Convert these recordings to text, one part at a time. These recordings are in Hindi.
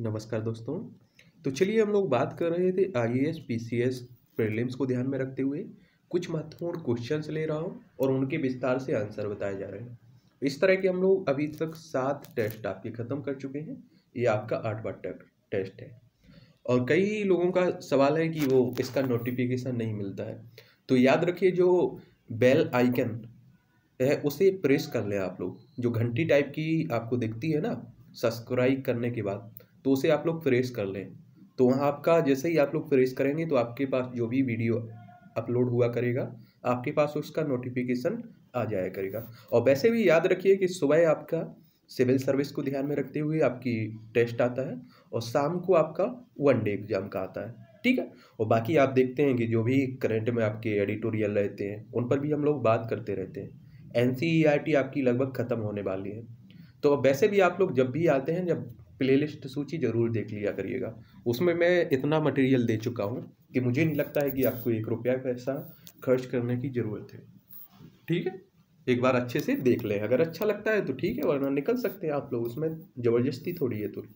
नमस्कार दोस्तों। तो चलिए हम लोग बात कर रहे थे आईएएस पीसीएस प्रीलिम्स को ध्यान में रखते हुए कुछ महत्वपूर्ण क्वेश्चंस ले रहा हूँ और उनके विस्तार से आंसर बताए जा रहे हैं। इस तरह के हम लोग अभी तक 7 टेस्ट आपके ख़त्म कर चुके हैं। ये आपका 8वां टेस्ट है और कई लोगों का सवाल है कि वो इसका नोटिफिकेशन नहीं मिलता है। तो याद रखिए, जो बेल आइकन है उसे प्रेस कर लें आप लोग। जो घंटी टाइप की आपको दिखती है ना सब्सक्राइब करने के बाद, तो उसे आप लोग प्रेस कर लें। तो वहाँ आपका जैसे ही आप लोग प्रेस करेंगे तो आपके पास जो भी वीडियो अपलोड हुआ करेगा आपके पास उसका नोटिफिकेशन आ जाया करेगा। और वैसे भी याद रखिए कि सुबह आपका सिविल सर्विस को ध्यान में रखते हुए आपकी टेस्ट आता है और शाम को आपका 1 डे एग्जाम का आता है, ठीक है। और बाकी आप देखते हैं कि जो भी करंट में आपके एडिटोरियल रहते हैं उन पर भी हम लोग बात करते रहते हैं। एनसीईआरटी आपकी लगभग ख़त्म होने वाली है, तो अब वैसे भी आप लोग जब भी आते हैं, जब प्लेलिस्ट सूची ज़रूर देख लिया करिएगा। उसमें मैं इतना मटेरियल दे चुका हूँ कि मुझे नहीं लगता है कि आपको 1 रुपया पैसा खर्च करने की ज़रूरत है, ठीक है। एक बार अच्छे से देख लें, अगर अच्छा लगता है तो ठीक है, वरना निकल सकते हैं आप लोग, उसमें ज़बरदस्ती थोड़ी है। तो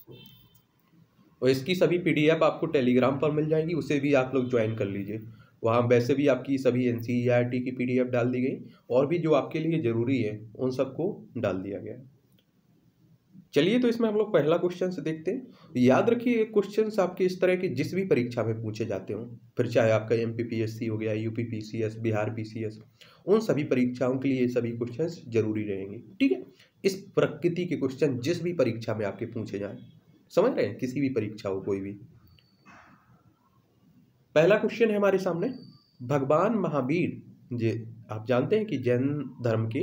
और इसकी सभी पीडीएफ आपको टेलीग्राम पर मिल जाएगी, उसे भी आप लोग ज्वाइन कर लीजिए। वहाँ वैसे भी आपकी सभी एनसीईआरटी की पीडीएफ डाल दी गई और भी जो आपके लिए ज़रूरी है उन सबको डाल दिया गया। चलिए, तो इसमें हम लोग पहला क्वेश्चन से देखते हैं। याद रखिए, क्वेश्चंस आपके इस तरह के जिस भी परीक्षा में पूछे जाते हों, फिर चाहे आपका एमपीपीएससी हो गया, यूपी पीसीएस, बिहार पीसीएस, उन सभी परीक्षाओं के लिए ये सभी क्वेश्चंस जरूरी रहेंगे, ठीक है। इस प्रकृति के क्वेश्चन जिस भी परीक्षा में आपके पूछे जाएं, समझ रहे हैं, किसी भी परीक्षा हो कोई भी। पहला क्वेश्चन है हमारे सामने, भगवान महावीर, जे आप जानते हैं कि जैन धर्म के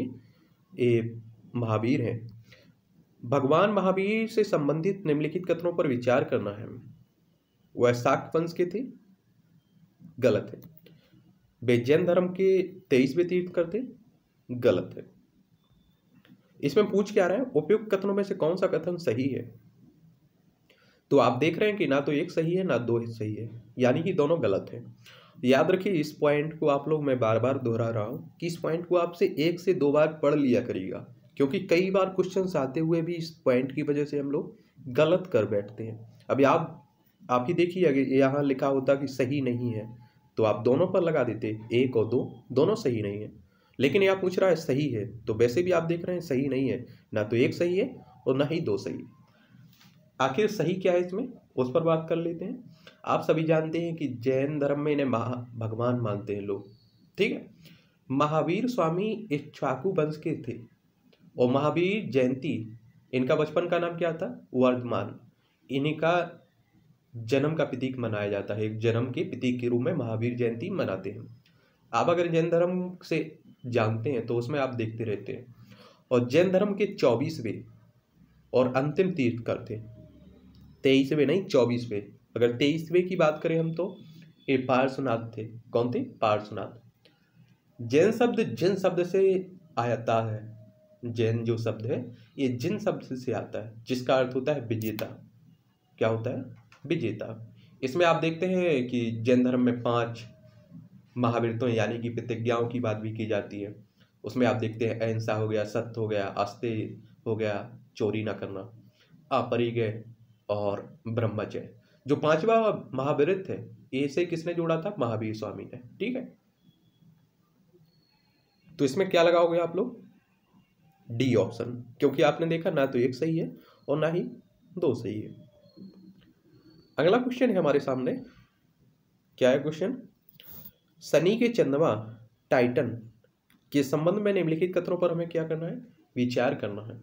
महावीर हैं। भगवान महावीर से संबंधित निम्नलिखित कथनों पर विचार करना है। वह शाक्त वंश के थे, गलत है। वे जैन धर्म के 23वें तीर्थंकर थे, गलत है। इसमें पूछ क्या रहा है, उपयुक्त कथनों में से कौन सा कथन सही है। तो आप देख रहे हैं कि ना तो एक सही है ना दो सही है, यानी कि दोनों गलत है। याद रखिए, इस पॉइंट को आप लोग, मैं बार बार दोहरा रहा हूं कि इस पॉइंट को आपसे 1 से 2 बार पढ़ लिया करिएगा, क्योंकि कई बार क्वेश्चंस आते हुए भी इस पॉइंट की वजह से हम लोग गलत कर बैठते हैं। अभी आप ही देखिए, अगर यहाँ लिखा होता कि सही नहीं है तो आप दोनों पर लगा देते, 1 और 2 दोनों सही नहीं है। लेकिन यहाँ पूछ रहा है सही है, तो वैसे भी आप देख रहे हैं सही नहीं है, ना तो 1 सही है और ना ही 2 सही है। आखिर सही क्या है इसमें, उस पर बात कर लेते हैं। आप सभी जानते हैं कि जैन धर्म में इन्हें भगवान मानते हैं लोग, ठीक है। महावीर स्वामी इक्ष्वाकु वंश के थे और महावीर जयंती, इनका बचपन का नाम क्या था, वर्धमान। इन्हीं का जन्म का प्रतीक मनाया जाता है, एक जन्म के प्रतीक के रूप में महावीर जयंती मनाते हैं। आप अगर जैन धर्म से जानते हैं तो उसमें आप देखते रहते हैं। और जैन धर्म के 24वें और अंतिम तीर्थंकर थे, 23वें नहीं 24वें। अगर 23वें की बात करें हम तो ये पार्श्वनाथ थे। कौन थे, पार्श्वनाथ। जैन शब्द जिन शब्द से आता है, जैन जो शब्द है ये जिन शब्द से आता है, जिसका अर्थ होता है विजेता। क्या होता है, विजेता। इसमें आप देखते हैं कि जैन धर्म में 5 महावीरत्व यानी कि प्रतिज्ञाओं की बात भी की जाती है। उसमें आप देखते हैं अहिंसा हो गया, सत्य हो गया, आस्तेय हो गया, चोरी ना करना, अपरिग्रह और ब्रह्मचर्य। जो 5वां महावीरत्व है, इसे किसने जोड़ा था, महावीर स्वामी ने, ठीक है। तो इसमें क्या लगाओगे आप लोग, डी ऑप्शन, क्योंकि आपने देखा ना तो 1 सही है और ना ही 2 सही है। अगला क्वेश्चन है हमारे सामने, क्या है क्वेश्चन, शनि के चंद्रमा टाइटन के संबंध में निम्नलिखित कथनों पर हमें क्या करना है, विचार करना है।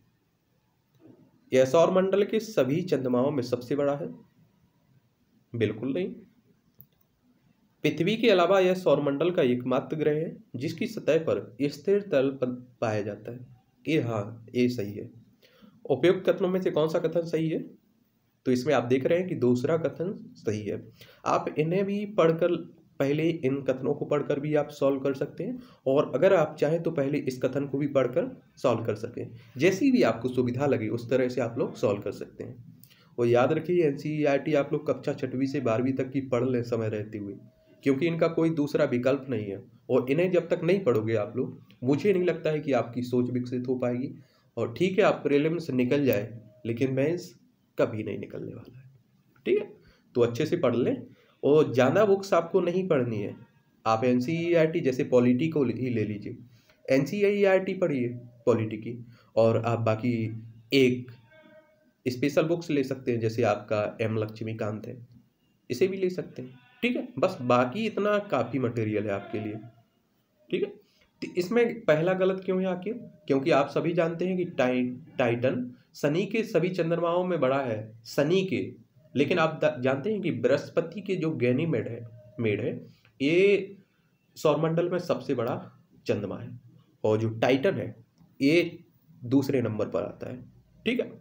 यह सौर मंडल के सभी चंद्रमाओं में सबसे बड़ा है, बिल्कुल नहीं। पृथ्वी के अलावा यह सौरमंडल का एकमात्र ग्रह है जिसकी सतह पर स्थिर तल पर पाया जाता है, कि हाँ ये सही है। उपयुक्त कथनों में से कौन सा कथन सही है, तो इसमें आप देख रहे हैं कि दूसरा कथन सही है। आप इन्हें भी पढ़कर, पहले इन कथनों को पढ़कर भी आप सॉल्व कर सकते हैं, और अगर आप चाहें तो पहले इस कथन को भी पढ़कर सॉल्व कर सकें। जैसी भी आपको सुविधा लगे उस तरह से आप लोग सॉल्व कर सकते हैं। और याद रखिए, एनसीईआरटी आप लोग कक्षा 6वीं से 12वीं तक की पढ़ लें समय रहते हुए, क्योंकि इनका कोई दूसरा विकल्प नहीं है। और इन्हें जब तक नहीं पढ़ोगे आप लोग, मुझे नहीं लगता है कि आपकी सोच विकसित हो पाएगी। और ठीक है, आप प्रीलिम्स निकल जाए, लेकिन मेंस कभी नहीं निकलने वाला है। ठीक है, तो अच्छे से पढ़ लें और ज़्यादा बुक्स आपको नहीं पढ़नी है। आप एनसीईआरटी जैसे पॉलिटी को ही ले लीजिए, एनसीईआरटी पढ़िए पॉलिटी की, और आप बाकी एक स्पेशल बुक्स ले सकते हैं जैसे आपका एम लक्ष्मीकांत है, इसे भी ले सकते हैं। ठीक है, बस बाकी इतना काफ़ी मटेरियल है आपके लिए। ठीक है, तो इसमें पहला गलत क्यों है आखिर? क्योंकि आप सभी जानते हैं कि टाइटन शनि के सभी चंद्रमाओं में बड़ा है, शनि के, लेकिन आप जानते हैं कि बृहस्पति के जो गैनीमेड है ये सौरमंडल में सबसे बड़ा चंद्रमा है, और जो टाइटन है ये दूसरे नंबर पर आता है। ठीक है,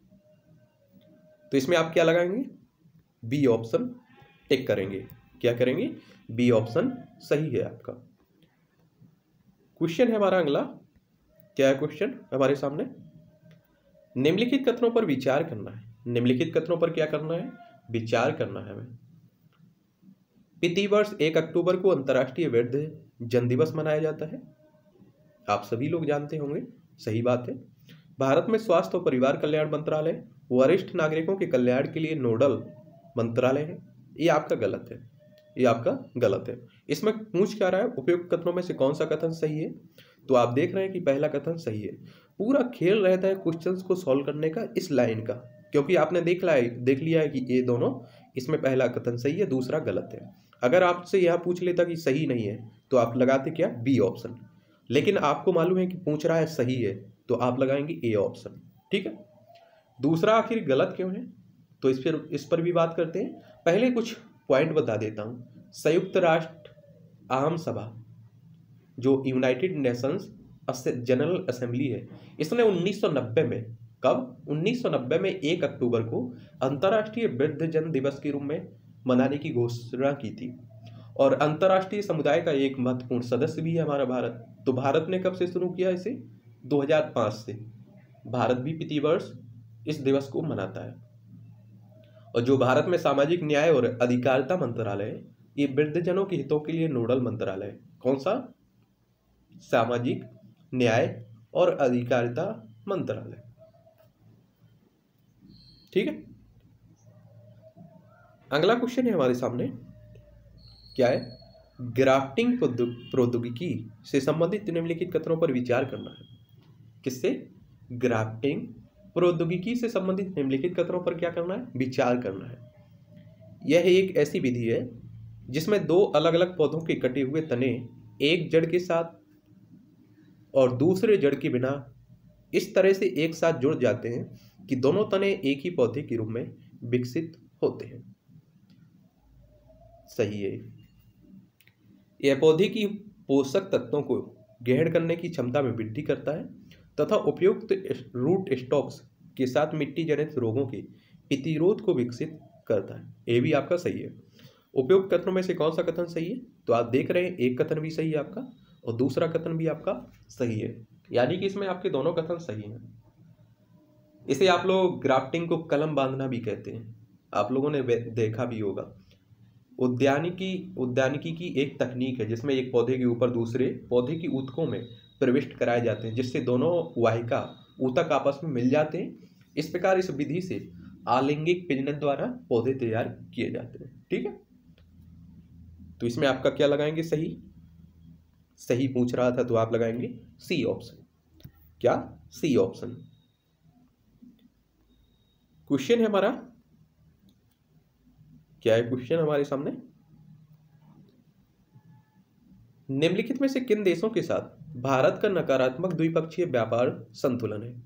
तो इसमें आप क्या लगाएंगे? बी ऑप्शन टिक करेंगे। क्या करेंगे? बी ऑप्शन सही है आपका। क्वेश्चन है हमारा अगला। क्या है क्वेश्चन हमारे सामने? निम्नलिखित कथनों पर विचार करना है। निम्नलिखित कथनों पर क्या करना है? विचार करना है हमें। प्रतिवर्ष 1 अक्टूबर को अंतर्राष्ट्रीय वृद्ध जन दिवस मनाया जाता है। आप सभी लोग जानते होंगे, सही बात है। भारत में स्वास्थ्य और परिवार कल्याण मंत्रालय वरिष्ठ नागरिकों के कल्याण के लिए नोडल मंत्रालय है। ये आपका गलत है, ये आपका गलत है। इसमें पूछ क्या रहा है? उपयुक्त कथनों में से कौन सा कथन सही है? तो आप देख रहे हैं कि पहला कथन सही है। पूरा खेल रहता है क्वेश्चंस को सॉल्व करने का इस लाइन का, क्योंकि आपने देख लिया है कि ये दोनों, इसमें पहला कथन सही है, दूसरा गलत है। अगर आपसे यह पूछ लेता कि सही नहीं है तो आप लगाते क्या? B option. लेकिन आपको मालूम है कि पूछ रहा है सही है, तो आप लगाएंगे ए ऑप्शन। ठीक है, दूसरा आखिर गलत क्यों है? तो इस पर भी बात करते हैं। पहले कुछ पॉइंट बता देता हूँ। संयुक्त राष्ट्र आम सभा, जो यूनाइटेड नेशंस जनरल असेंबली है, इसने 1990 में, कब? 1990 में 1 अक्टूबर को अंतर्राष्ट्रीय वृद्धजन दिवस के रूप में मनाने की घोषणा की थी। और अंतर्राष्ट्रीय समुदाय का एक महत्वपूर्ण सदस्य भी है हमारा भारत। तो भारत ने कब से शुरू किया इसे? 2005 से भारत भी प्रतिवर्ष इस दिवस को मनाता है। और जो भारत में सामाजिक न्याय और अधिकारिता मंत्रालय है, ये वृद्धजनों के हितों के लिए नोडल मंत्रालय है। कौन सा? सामाजिक न्याय और अधिकारिता मंत्रालय। ठीक है, अगला क्वेश्चन है हमारे सामने। क्या है? ग्राफ्टिंग प्रौद्योगिकी से संबंधित निम्नलिखित कथनों पर विचार करना है। किससे? ग्राफ्टिंग प्रौद्योगिकी से संबंधित निम्नलिखित कथनों पर क्या करना है? विचार करना है। यह एक ऐसी विधि है जिसमें दो अलग अलग पौधों के कटे हुए तने एक जड़ के साथ और दूसरे जड़ के बिना इस तरह से एक साथ जुड़ जाते हैं कि दोनों तने एक ही पौधे के रूप में विकसित होते हैं। सही है। यह पौधे की पोषक तत्वों को ग्रहण करने की क्षमता में वृद्धि करता है तथा उपयुक्त रूट स्टॉक्स के साथ मिट्टी जनित रोगों के प्रतिरोध को विकसित करता है। ये भी आपका सही है। उपयुक्त कथनों में से कौन सा कथन सही है? तो आप देख रहे हैं एक कथन भी सही है आपका और दूसरा कथन भी आपका सही है, यानी कि इसमें आपके दोनों कथन सही हैं। इसे आप लोग ग्राफ्टिंग को कलम बांधना भी कहते हैं, आप लोगों ने देखा भी होगा। उद्यानिकी की एक तकनीक है जिसमें एक पौधे के ऊपर दूसरे पौधे की ऊतकों में प्रविष्ट कराए जाते हैं, जिससे दोनों वाहिका ऊतक आपस में मिल जाते हैं। इस प्रकार इस विधि से आलिंगिक प्रजनन द्वारा पौधे तैयार किए जाते हैं। ठीक है, तो इसमें आपका क्या लगाएंगे? सही। सही पूछ रहा था तो आप लगाएंगे सी ऑप्शन। क्या? C option. क्वेश्चन है हमारा। क्या है क्वेश्चन हमारे सामने? निम्नलिखित में से किन देशों के साथ भारत का नकारात्मक द्विपक्षीय व्यापार संतुलन है?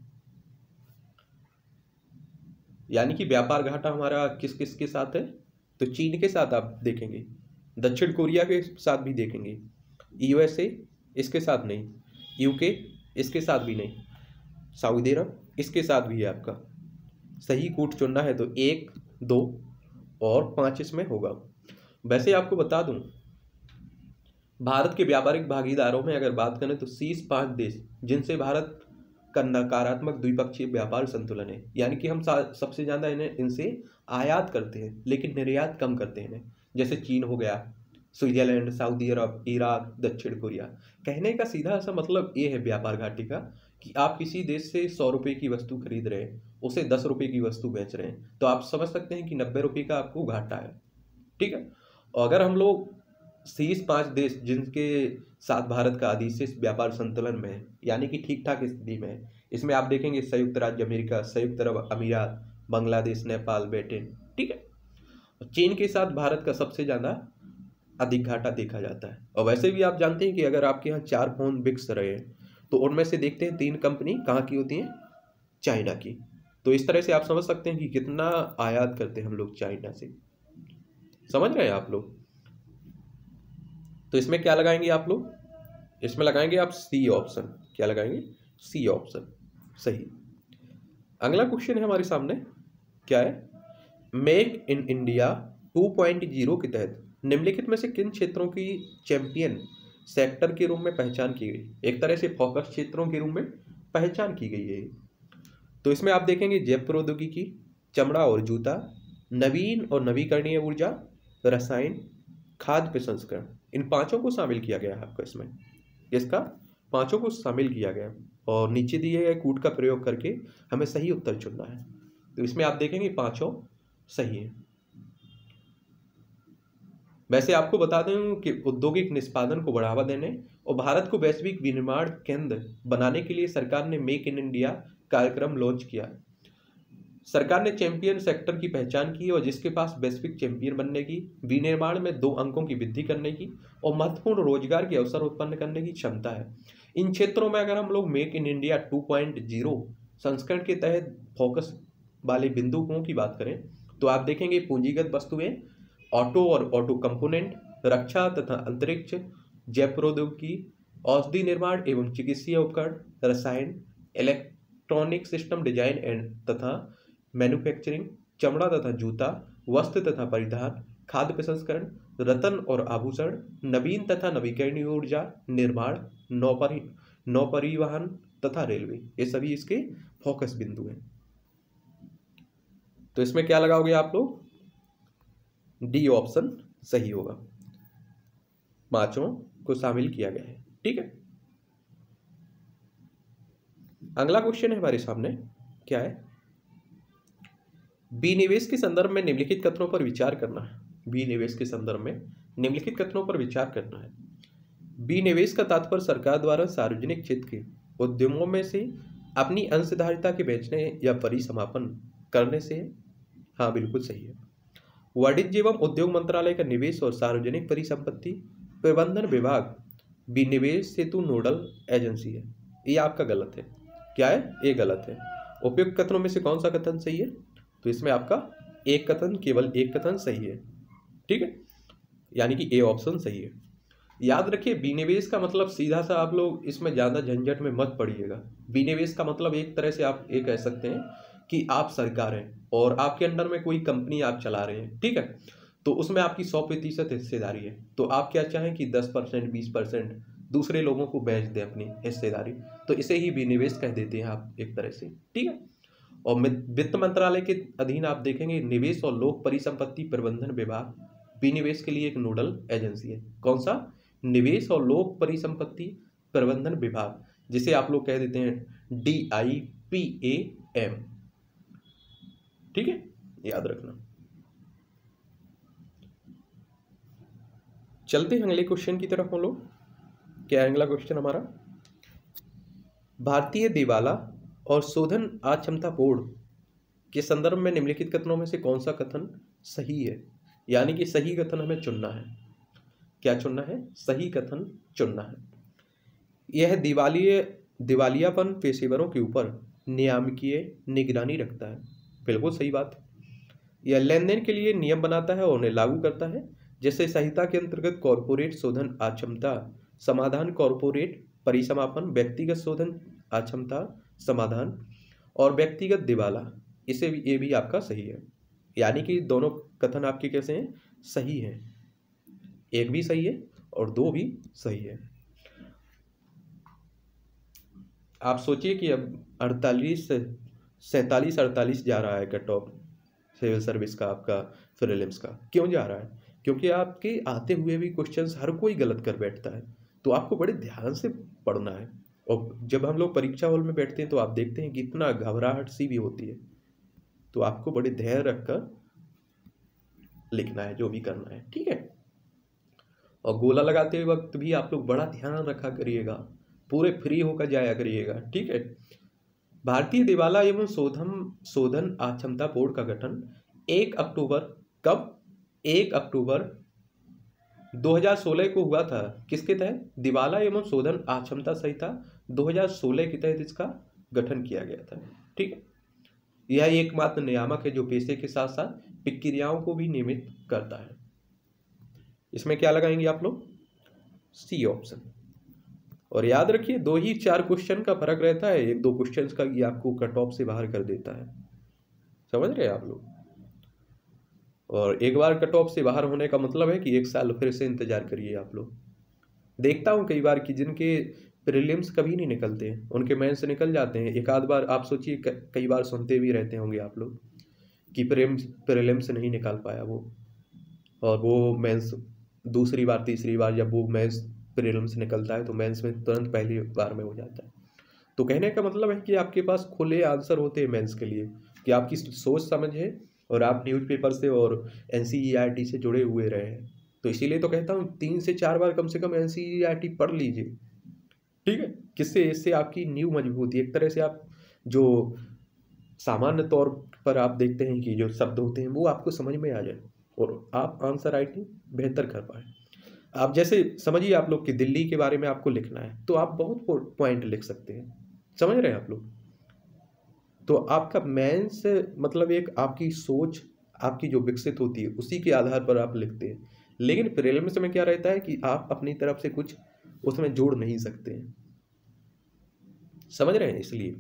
यानी कि व्यापार घाटा हमारा किस किस के साथ है? तो चीन के साथ आप देखेंगे, दक्षिण कोरिया के साथ भी देखेंगे, यूएसए इसके साथ नहीं, यूके इसके साथ भी नहीं, सऊदी अरब इसके साथ भी है आपका। सही कूट चुनना है तो 1, 2 और 5 इसमें होगा। वैसे आपको बता दूं, भारत के व्यापारिक भागीदारों में अगर बात करें तो शीर्ष 5 देश जिनसे भारत का नकारात्मक द्विपक्षीय व्यापार संतुलन है, यानी कि हम सबसे ज़्यादा इनसे आयात करते हैं लेकिन निर्यात कम करते हैं। जैसे चीन हो गया, स्विट्जरलैंड, सऊदी अरब, इराक, दक्षिण कोरिया। कहने का सीधा सा मतलब ये है व्यापार घाटे का कि आप किसी देश से 100 रुपये की वस्तु खरीद रहे हैं उसे 10 रुपये की वस्तु बेच रहे हैं, तो आप समझ सकते हैं कि 90 रुपये का आपको घाटा है। ठीक है। और अगर हम लोग शीर्ष 5 देश जिनके साथ भारत का अधिशेष व्यापार संतुलन में है, यानी कि ठीक ठाक स्थिति में है, इसमें आप देखेंगे संयुक्त राज्य अमेरिका, संयुक्त अरब अमीरात, बांग्लादेश, नेपाल, ब्रिटेन। ठीक है। चीन के साथ भारत का सबसे ज़्यादा अधिक घाटा देखा जाता है। और वैसे भी आप जानते हैं कि अगर आपके यहाँ 4 फोन बिक रहे हैं तो उनमें से देखते हैं 3 कंपनी कहाँ की होती हैं, चाइना की। तो इस तरह से आप समझ सकते हैं कि कितना आयात करते हैं हम लोग चाइना से। समझ रहे हैं आप लोग। तो इसमें क्या लगाएंगे आप लोग, इसमें लगाएंगे आप सी ऑप्शन। क्या लगाएंगे, सी ऑप्शन, सही। अगला क्वेश्चन है हमारे सामने, क्या है, मेक इन इंडिया 2.0 के तहत निम्नलिखित में से किन क्षेत्रों की चैंपियन सेक्टर के रूप में पहचान की गई। एक तरह से फोकस क्षेत्रों के रूप में पहचान की गई है। तो इसमें आप देखेंगे जैव प्रौद्योगिकी, चमड़ा और जूता, नवीन और नवीकरणीय ऊर्जा, रसायन, खाद्य प्रसंस्करण, इन 5 को शामिल किया गया है आपको इसमें। इसका 5 को शामिल किया गया और नीचे दिए गए कूट का प्रयोग करके हमें सही उत्तर चुनना है। तो इसमें आप देखेंगे 5 सही है। वैसे आपको बता दें कि औद्योगिक निष्पादन को बढ़ावा देने और भारत को वैश्विक विनिर्माण केंद्र बनाने के लिए सरकार ने मेक इन इंडिया कार्यक्रम लॉन्च किया। सरकार ने चैंपियन सेक्टर की पहचान की और जिसके पास वैश्विक चैंपियन बनने की, विनिर्माण में 2 अंकों की वृद्धि करने की और महत्वपूर्ण रोजगार के अवसर उत्पन्न करने की क्षमता है। इन क्षेत्रों में अगर हम लोग मेक इन इंडिया 2.0 संस्करण के तहत फोकस वाले बिंदुओं की बात करें तो आप देखेंगे पूंजीगत वस्तुएं, ऑटो और ऑटो कंपोनेंट, रक्षा तथा अंतरिक्ष, जैव प्रौद्योगिकी, औषधि निर्माण एवं चिकित्सीय उपकरण, रसायन, इलेक्ट्रॉनिक सिस्टम डिजाइन एंड तथा मैन्युफैक्चरिंग, चमड़ा तथा जूता, वस्त्र तथा परिधान, खाद्य प्रसंस्करण, रत्न और आभूषण, नवीन तथा नवीकरणीय ऊर्जा, निर्माण, नौ परिवहन तथा रेलवे, ये सभी इसके फोकस बिंदु हैं। तो इसमें क्या लगाओगे आप लोग, डी ऑप्शन सही होगा। 5 को शामिल किया गया है। ठीक है। अगला क्वेश्चन है हमारे सामने, क्या है, विनिवेश के संदर्भ में निम्नलिखित कथनों पर विचार करना है। विनिवेश के संदर्भ में निम्नलिखित कथनों पर विचार करना है। विनिवेश का तात्पर्य सरकार द्वारा सार्वजनिक क्षेत्र के उद्यमों में से अपनी अंशधारिता के बेचने या परिसमापन करने से। हाँ, बिल्कुल सही है। वाणिज्य एवं उद्योग मंत्रालय का निवेश और सार्वजनिक परिसंपत्ति प्रबंधन विभाग विनिवेश हेतु नोडल एजेंसी है। ये आपका गलत है। क्या है, ये गलत है। उपयुक्त कथनों में से कौन सा कथन सही है, तो इसमें आपका एक कथन, केवल एक कथन सही है। ठीक है, यानी कि ए ऑप्शन सही है। याद रखिए, विनिवेश का मतलब सीधा सा, आप लोग इसमें ज़्यादा झंझट में मत पड़िएगा। विनिवेश का मतलब एक तरह से आप ये कह सकते हैं कि आप सरकार हैं और आपके अंडर में कोई कंपनी आप चला रहे हैं। ठीक है, तो उसमें आपकी 100% हिस्सेदारी है, तो आप क्या चाहें कि 10%, 20% दूसरे लोगों को बेच दें अपनी हिस्सेदारी, तो इसे ही विनिवेश कह देते हैं आप एक तरह से। ठीक है। और वित्त मंत्रालय के अधीन आप देखेंगे निवेश और लोक परिसंपत्ति प्रबंधन विभाग विनिवेश के लिए एक नोडल एजेंसी है। कौन सा, निवेश और लोक परिसंपत्ति प्रबंधन विभाग, जिसे आप लोग कह देते हैं DIPAM। ठीक है, याद रखना। चलते हैं अगले क्वेश्चन की तरफ हम लोग। क्या है अगला क्वेश्चन हमारा, भारतीय दिवाला और शोधन अक्षमता बोर्ड के संदर्भ में निम्नलिखित कथनों में से कौन सा कथन सही है, यानी कि सही कथन हमें चुनना है। क्या चुनना है, सही कथन चुनना है। यह दिवालियापन पेशेवरों के ऊपर नियामकीय निगरानी रखता है। बिल्कुल सही बात। यह लेन देन के लिए नियम बनाता है और उन्हें लागू करता है, जैसे संहिता के अंतर्गत कॉरपोरेट शोधन अक्षमता समाधान, कॉरपोरेट परिसमापन, व्यक्तिगत शोधन अक्षमता समाधान और व्यक्तिगत दिवाला। इसे भी, ये भी आपका सही है, यानी कि दोनों कथन आपके कैसे हैं, सही हैं। एक भी सही है और 2 भी सही है। आप सोचिए कि अब 47-48 जा रहा है कट ऑफ सिविल सर्विस का, आपका प्रीलिम्स का। क्यों जा रहा है, क्योंकि आपके आते हुए भी क्वेश्चंस हर कोई गलत कर बैठता है, तो आपको बड़े ध्यान से पढ़ना है। और जब हम लोग परीक्षा हॉल में बैठते हैं तो आप देखते हैं कि इतना घबराहट सी भी होती है, तो आपको बड़े धैर्य रखकर लिखना है जो भी करना है, ठीक है। और गोला लगाते हुए वक्त भी आप लोग बड़ा ध्यान रखा करिएगा, पूरे फ्री होकर जाया करिएगा, ठीक है। भारतीय दिवाला एवं शोधन अक्षमता बोर्ड का गठन 1 अक्टूबर कब 1 अक्टूबर 2016 को हुआ था। किसके तहत? दिवाला एवं शोधन अक्षमता संहिता 2016 के तहत इसका गठन किया गया था, ठीक है। यह एकमात्र नियामक है जो पेशे के साथ साथ प्रक्रियाओं को भी नियमित करता है। इसमें क्या लगाएंगे आप लोग? C option. और याद रखिए 2 ही 4 क्वेश्चन का फर्क रहता है, 1-2 क्वेश्चन का ये आपको कट ऑफ से बाहर कर देता है, समझ रहे हैं आप लोग। और एक बार कट ऑफ से बाहर होने का मतलब है कि 1 साल फिर से इंतजार करिए आप लोग। देखता हूँ कई बार कि जिनके प्रीलिम्स कभी नहीं निकलते हैं उनके मेंस निकल जाते हैं। एक आध बार आप सोचिए, कई बार सुनते भी रहते होंगे आप लोग कि प्रीलिम्स नहीं निकाल पाया वो, और वो मेंस दूसरी बार तीसरी बार जब वो मेंस प्रीलिम्स निकलता है तो मेंस में तुरंत पहली बार में हो जाता है। तो कहने का मतलब है कि आपके पास खुले आंसर होते हैं मेंस के लिए, कि आपकी सोच समझ है और आप न्यूज़पेपर से और NCERT से जुड़े हुए रहे हैं। तो इसीलिए तो कहता हूँ 3 से 4 बार कम से कम NCERT पढ़ लीजिए, ठीक है। किससे? इससे आपकी नींव मजबूत है। एक तरह से आप जो सामान्य तौर पर आप देखते हैं कि जो शब्द होते हैं वो आपको समझ में आ जाए और आप आंसर राइटिंग बेहतर कर पाए। आप जैसे समझिए आप लोग कि दिल्ली के बारे में आपको लिखना है तो आप बहुत पॉइंट लिख सकते हैं, समझ रहे हैं आप लोग। तो आपका मेंस मतलब एक आपकी सोच आपकी जो विकसित होती है उसी के आधार पर आप लिखते हैं। लेकिन प्रीलिम्स में क्या रहता है कि आप अपनी तरफ से कुछ उसमें जोड़ नहीं सकते हैं, समझ रहे हैं। इसलिए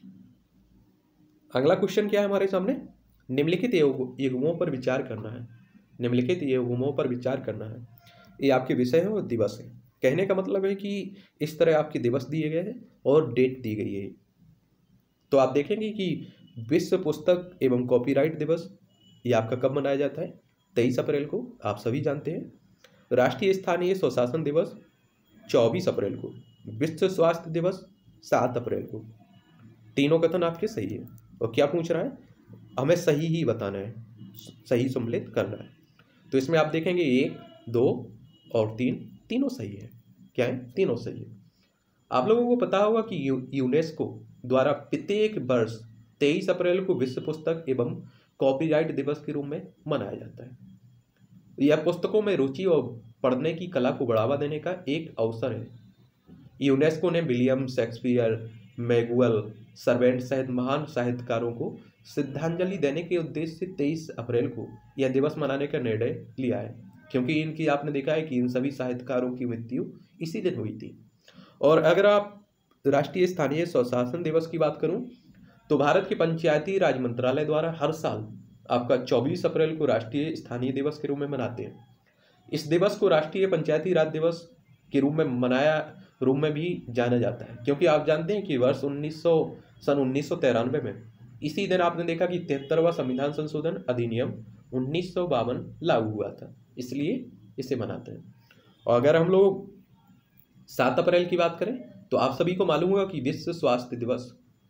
अगला क्वेश्चन क्या है हमारे सामने? निम्नलिखित युग्मों पर विचार करना है। निम्नलिखित युग्मों पर विचार करना है, ये आपके विषय है और दिवस है। कहने का मतलब है कि इस तरह आपके दिवस दिए गए हैं और डेट दी गई है। तो आप देखेंगे कि विश्व पुस्तक एवं कॉपीराइट दिवस ये आपका कब मनाया जाता है? 23 अप्रैल को, आप सभी जानते हैं। राष्ट्रीय स्थानीय स्वशासन दिवस 24 अप्रैल को। विश्व स्वास्थ्य दिवस 7 अप्रैल को। तीनों कथन आपके सही है। और क्या पूछ रहा है? हमें सही ही बताना है, सही सम्मिलित करना है। तो इसमें आप देखेंगे 1, 2 और 3 तीनों सही है। क्या है? तीनों सही है। आप लोगों को पता होगा कि यूनेस्को द्वारा प्रत्येक वर्ष 23 अप्रैल को विश्व पुस्तक एवं कॉपीराइट दिवस के रूप में मनाया जाता है। यह पुस्तकों में रुचि और पढ़ने की कला को बढ़ावा देने का एक अवसर है। यूनेस्को ने विलियम शेक्सपियर, मैगुअल सर्वेंट सहित महान साहित्यकारों को श्रद्धांजलि देने के उद्देश्य से 23 अप्रैल को यह दिवस मनाने का निर्णय लिया है, क्योंकि इनकी आपने देखा है कि इन सभी साहित्यकारों की मृत्यु इसी दिन हुई थी। और अगर आप राष्ट्रीय स्थानीय स्वशासन दिवस की बात करूं तो भारत के पंचायती राज मंत्रालय द्वारा हर साल आपका 24 अप्रैल को राष्ट्रीय स्थानीय दिवस के रूप में मनाते हैं। इस दिवस को राष्ट्रीय पंचायती राज दिवस के रूप में भी जाना जाता है, क्योंकि आप जानते हैं कि सन 1993 में इसी दिन आपने देखा कि 73वां संविधान संशोधन अधिनियम 1952 लागू हुआ था, इसलिए इसे मनाते हैं। और अगर हम लोग 7 अप्रैल की बात करें तो आप सभी को मालूम होगा कि विश्व स्वास्थ्य दिवस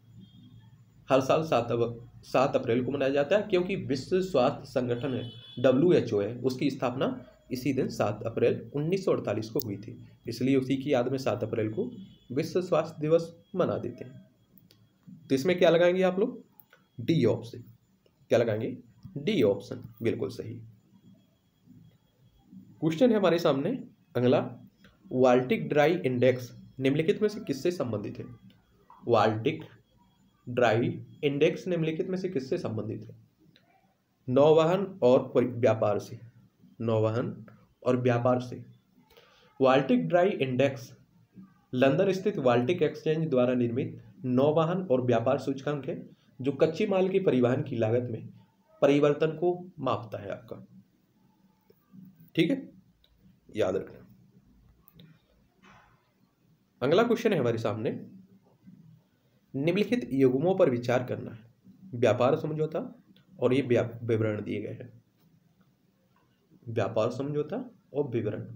हर साल 7 अप्रैल को मनाया जाता है, क्योंकि विश्व स्वास्थ्य संगठन है WHO है, उसकी स्थापना इसी दिन 7 अप्रैल 1948 को हुई थी, इसलिए उसी की याद में 7 अप्रैल को विश्व स्वास्थ्य दिवस मना देते हैं। तो इसमें क्या लगाएंगे आप लोग? D option. क्या लगाएंगे? डी ऑप्शन, बिल्कुल सही। क्वेश्चन है हमारे सामने अगला, बाल्टिक ड्राई इंडेक्स निम्नलिखित में से किससे संबंधित है? बाल्टिक ड्राई इंडेक्स निम्नलिखित में से किससे संबंधित है? नौवहन और व्यापार से। नौवहन और व्यापार से। बाल्टिक ड्राई इंडेक्स लंदन स्थित बाल्टिक एक्सचेंज द्वारा निर्मित नौवहन और व्यापार सूचकांक है, जो कच्चे माल के परिवहन की लागत में परिवर्तन को मापता है आपका, ठीक है, याद रखना। अगला क्वेश्चन है हमारे सामने, निम्नलिखित युग्मों पर विचार करना है। व्यापार समझौता और ये विवरण दिए गए हैं। व्यापार समझौता और विवरण।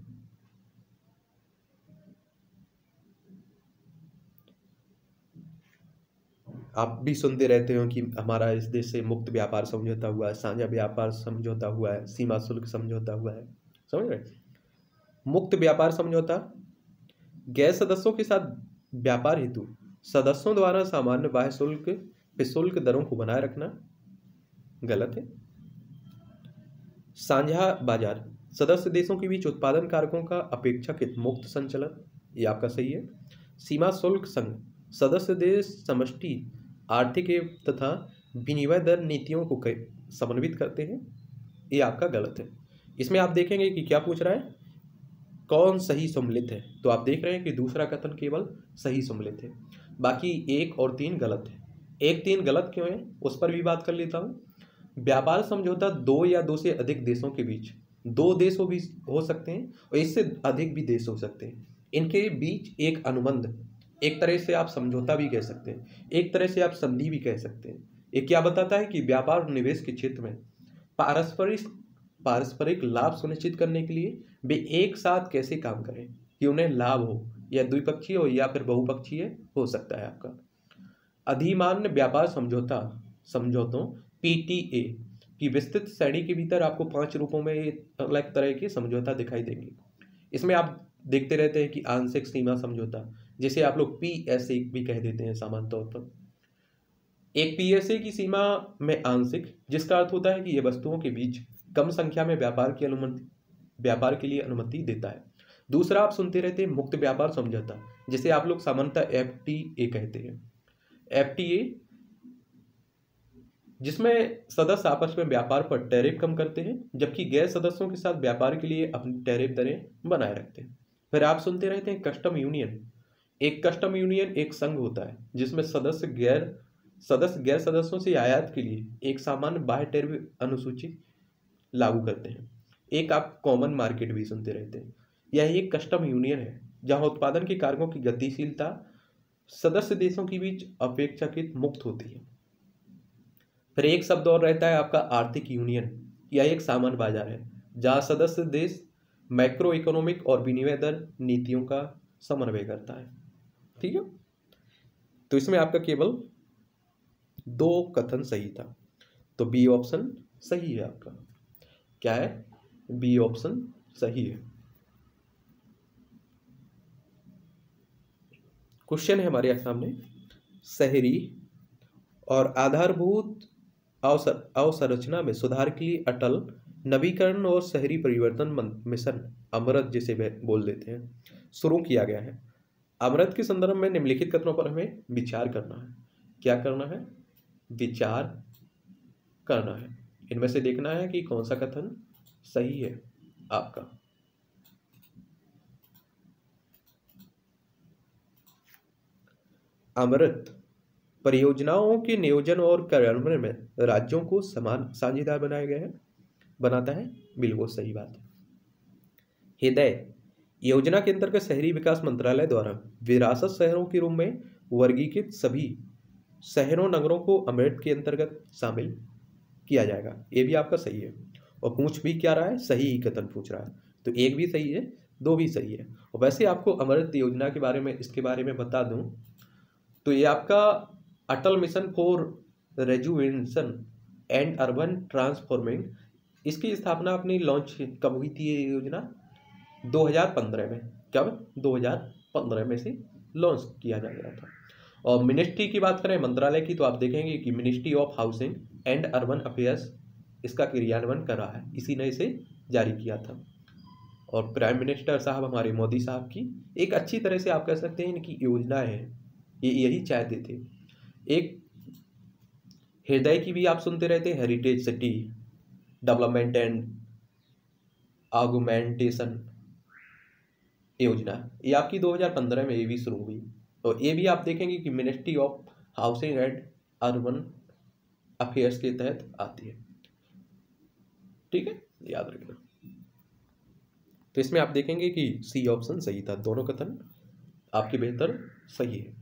आप भी सुनते रहते हो कि हमारा इस देश से मुक्त व्यापार समझौता हुआ है, साझा व्यापार समझौता हुआ है, सीमा शुल्क समझौता हुआ है, समझ रहे। मुक्त व्यापार समझौता गैर सदस्यों के साथ व्यापार हेतु सदस्यों द्वारा सामान्य बाह्य शुल्क विशुल्क दरों को बनाए रखना, गलत है। साझा बाजार सदस्य देशों के बीच उत्पादन कारकों का अपेक्षाकृत मुक्त संचलन, ये आपका सही है। सीमा शुल्क संघ सदस्य देश समष्टि आर्थिक तथा विनिमय दर नीतियों को समन्वित करते हैं, ये आपका गलत है। इसमें आप देखेंगे कि क्या पूछ रहा है, कौन सही सम्मिलित है, तो आप देख रहे हैं कि दूसरा कथन केवल सही सम्मिलित है, बाकी 1 और 3 गलत है। 1, 3 गलत क्यों है उस पर भी बात कर लेता हूँ। व्यापार समझौता 2 या 2 से अधिक देशों के बीच, 2 देश भी हो सकते हैं और इससे अधिक भी देश हो सकते हैं, इनके बीच एक अनुबंध, एक तरह से आप समझौता भी कह सकते हैं, एक तरह से आप संधि भी कह सकते हैं। ये क्या बताता है कि व्यापार और निवेश के क्षेत्र में पारस्परिक लाभ सुनिश्चित करने के लिए वे एक साथ कैसे काम करें कि उन्हें लाभ हो, या द्विपक्षीय हो या फिर बहुपक्षीय हो सकता है आपका। अधिमान्य व्यापार समझौतों PTA की विस्तृत श्रेणी के भीतर आपको 5 रूपों में अलग तरह के समझौता दिखाई देंगे। इसमें आप देखते रहते हैं कि आंशिक सीमा समझौता, जिसे आप लोग PSA भी कह देते हैं सामान्य तौर पर। एक PSA की सीमा में आंशिक, जिसका अर्थ होता है कि यह वस्तुओं के बीच कम संख्या में व्यापार के लिए अनुमति देता है। दूसरा आप सुनते रहते हैं मुक्त व्यापार समझौता, जिसे आप लोग सामान्यतः FTA कहते हैं। FTA जिसमें सदस्य आपस में व्यापार पर टैरिफ कम करते हैं, जबकि गैर सदस्यों के साथ व्यापार के लिए अपनी टैरिफ दरें बनाए रखते हैं। फिर आप सुनते रहते हैं कस्टम यूनियन। एक कस्टम यूनियन एक संघ होता है जिसमें सदस्य गैर सदस्यों से आयात के लिए एक सामान्य बाह्य टैरिफ अनुसूची लागू करते हैं। एक आप कॉमन मार्केट भी सुनते रहते हैं, यह एक कस्टम यूनियन है जहां उत्पादन के कारकों की गतिशीलता सदस्य देशों के बीच अपेक्षाकृत मुक्त होती है। फिर एक शब्द और रहता है आपका आर्थिक यूनियन। यह एक सामान्य बाजार है जहां सदस्य देश मैक्रो इकोनॉमिक और विनिमय दर नीतियों का समन्वय करता है। ठीक है, तो इसमें आपका केवल 2 कथन सही था, तो बी ऑप्शन सही है आपका। क्या है, बी ऑप्शन सही है। क्वेश्चन है हमारे सामने, शहरी और आधारभूत अवसंरचना में सुधार के लिए अटल नवीकरण और शहरी परिवर्तन मिशन अमृत, जिसे बोल देते हैं, शुरू किया गया है। अमृत के संदर्भ में निम्नलिखित कथनों पर हमें विचार करना है। क्या करना है, विचार करना है। इनमें से देखना है कि कौन सा कथन सही है आपका। अमृत परियोजनाओं के नियोजन और कार्यान्वयन में राज्यों को समान साझेदार बनाता है, बिल्कुल सही बात है। हृदय योजना के अंतर्गत शहरी विकास मंत्रालय द्वारा विरासत शहरों के रूप में वर्गीकृत सभी शहरों नगरों को अमृत के अंतर्गत शामिल किया जाएगा, ये भी आपका सही है। और पूछ भी क्या रहा है, सही ही कथन पूछ रहा है, तो 1 भी सही है, 2 भी सही है। और वैसे आपको अमृत योजना के बारे में, इसके बारे में बता दूं तो ये आपका Atal mission for rejuvenation and urban transforming, इसकी स्थापना अपनी लॉन्च कब हुई थी, ये योजना 2015 में। कब, 2015 में से लॉन्च किया जा गया था। और मिनिस्ट्री की बात करें, मंत्रालय की, तो आप देखेंगे कि ministry of housing and urban affairs इसका क्रियान्वयन कर रहा है, इसी ने इसे जारी किया था। और प्राइम मिनिस्टर साहब हमारे मोदी साहब की एक अच्छी तरह से आप कह सकते हैं इनकी योजनाएं हैं, ये यही चाहते थे। एक हृदय की भी आप सुनते रहते हैं, heritage city development and augmentation योजना, ये आपकी 2015 में ये भी शुरू हुई। तो ये भी आप देखेंगे कि ministry of housing and urban affairs के तहत आती है। ठीक है, याद रखना। तो इसमें आप देखेंगे कि सी ऑप्शन सही था, दोनों कथन आपके बेहतर सही है।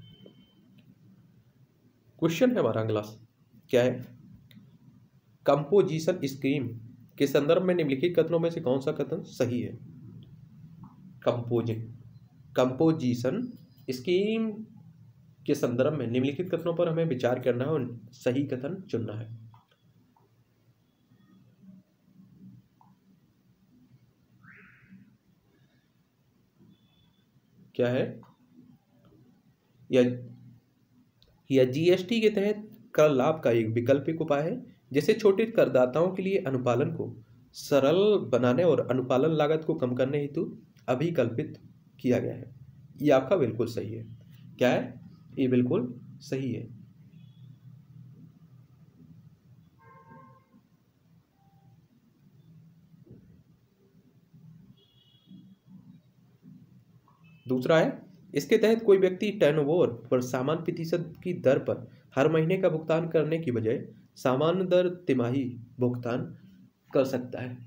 क्वेश्चन है हमारा अगला, क्या है, कंपोजिशन स्कीम के संदर्भ में निम्नलिखित कथनों में से कौन सा कथन सही है। कंपोजिशन स्कीम के संदर्भ में निम्नलिखित कथनों पर हमें विचार करना है और सही कथन चुनना है। क्या है? यह जीएसटी के तहत कर लाभ का एक वैकल्पिक उपाय है, जिसे छोटे करदाताओं के लिए अनुपालन को सरल बनाने और अनुपालन लागत को कम करने हेतु अभिकल्पित किया गया है। ये आपका बिल्कुल सही है। क्या है? ये बिल्कुल सही है। दूसरा है, इसके तहत कोई व्यक्ति टर्नओवर पर सामान्य प्रतिशत की दर पर हर महीने का भुगतान करने की बजाय सामान्य दर तिमाही भुगतान कर सकता है।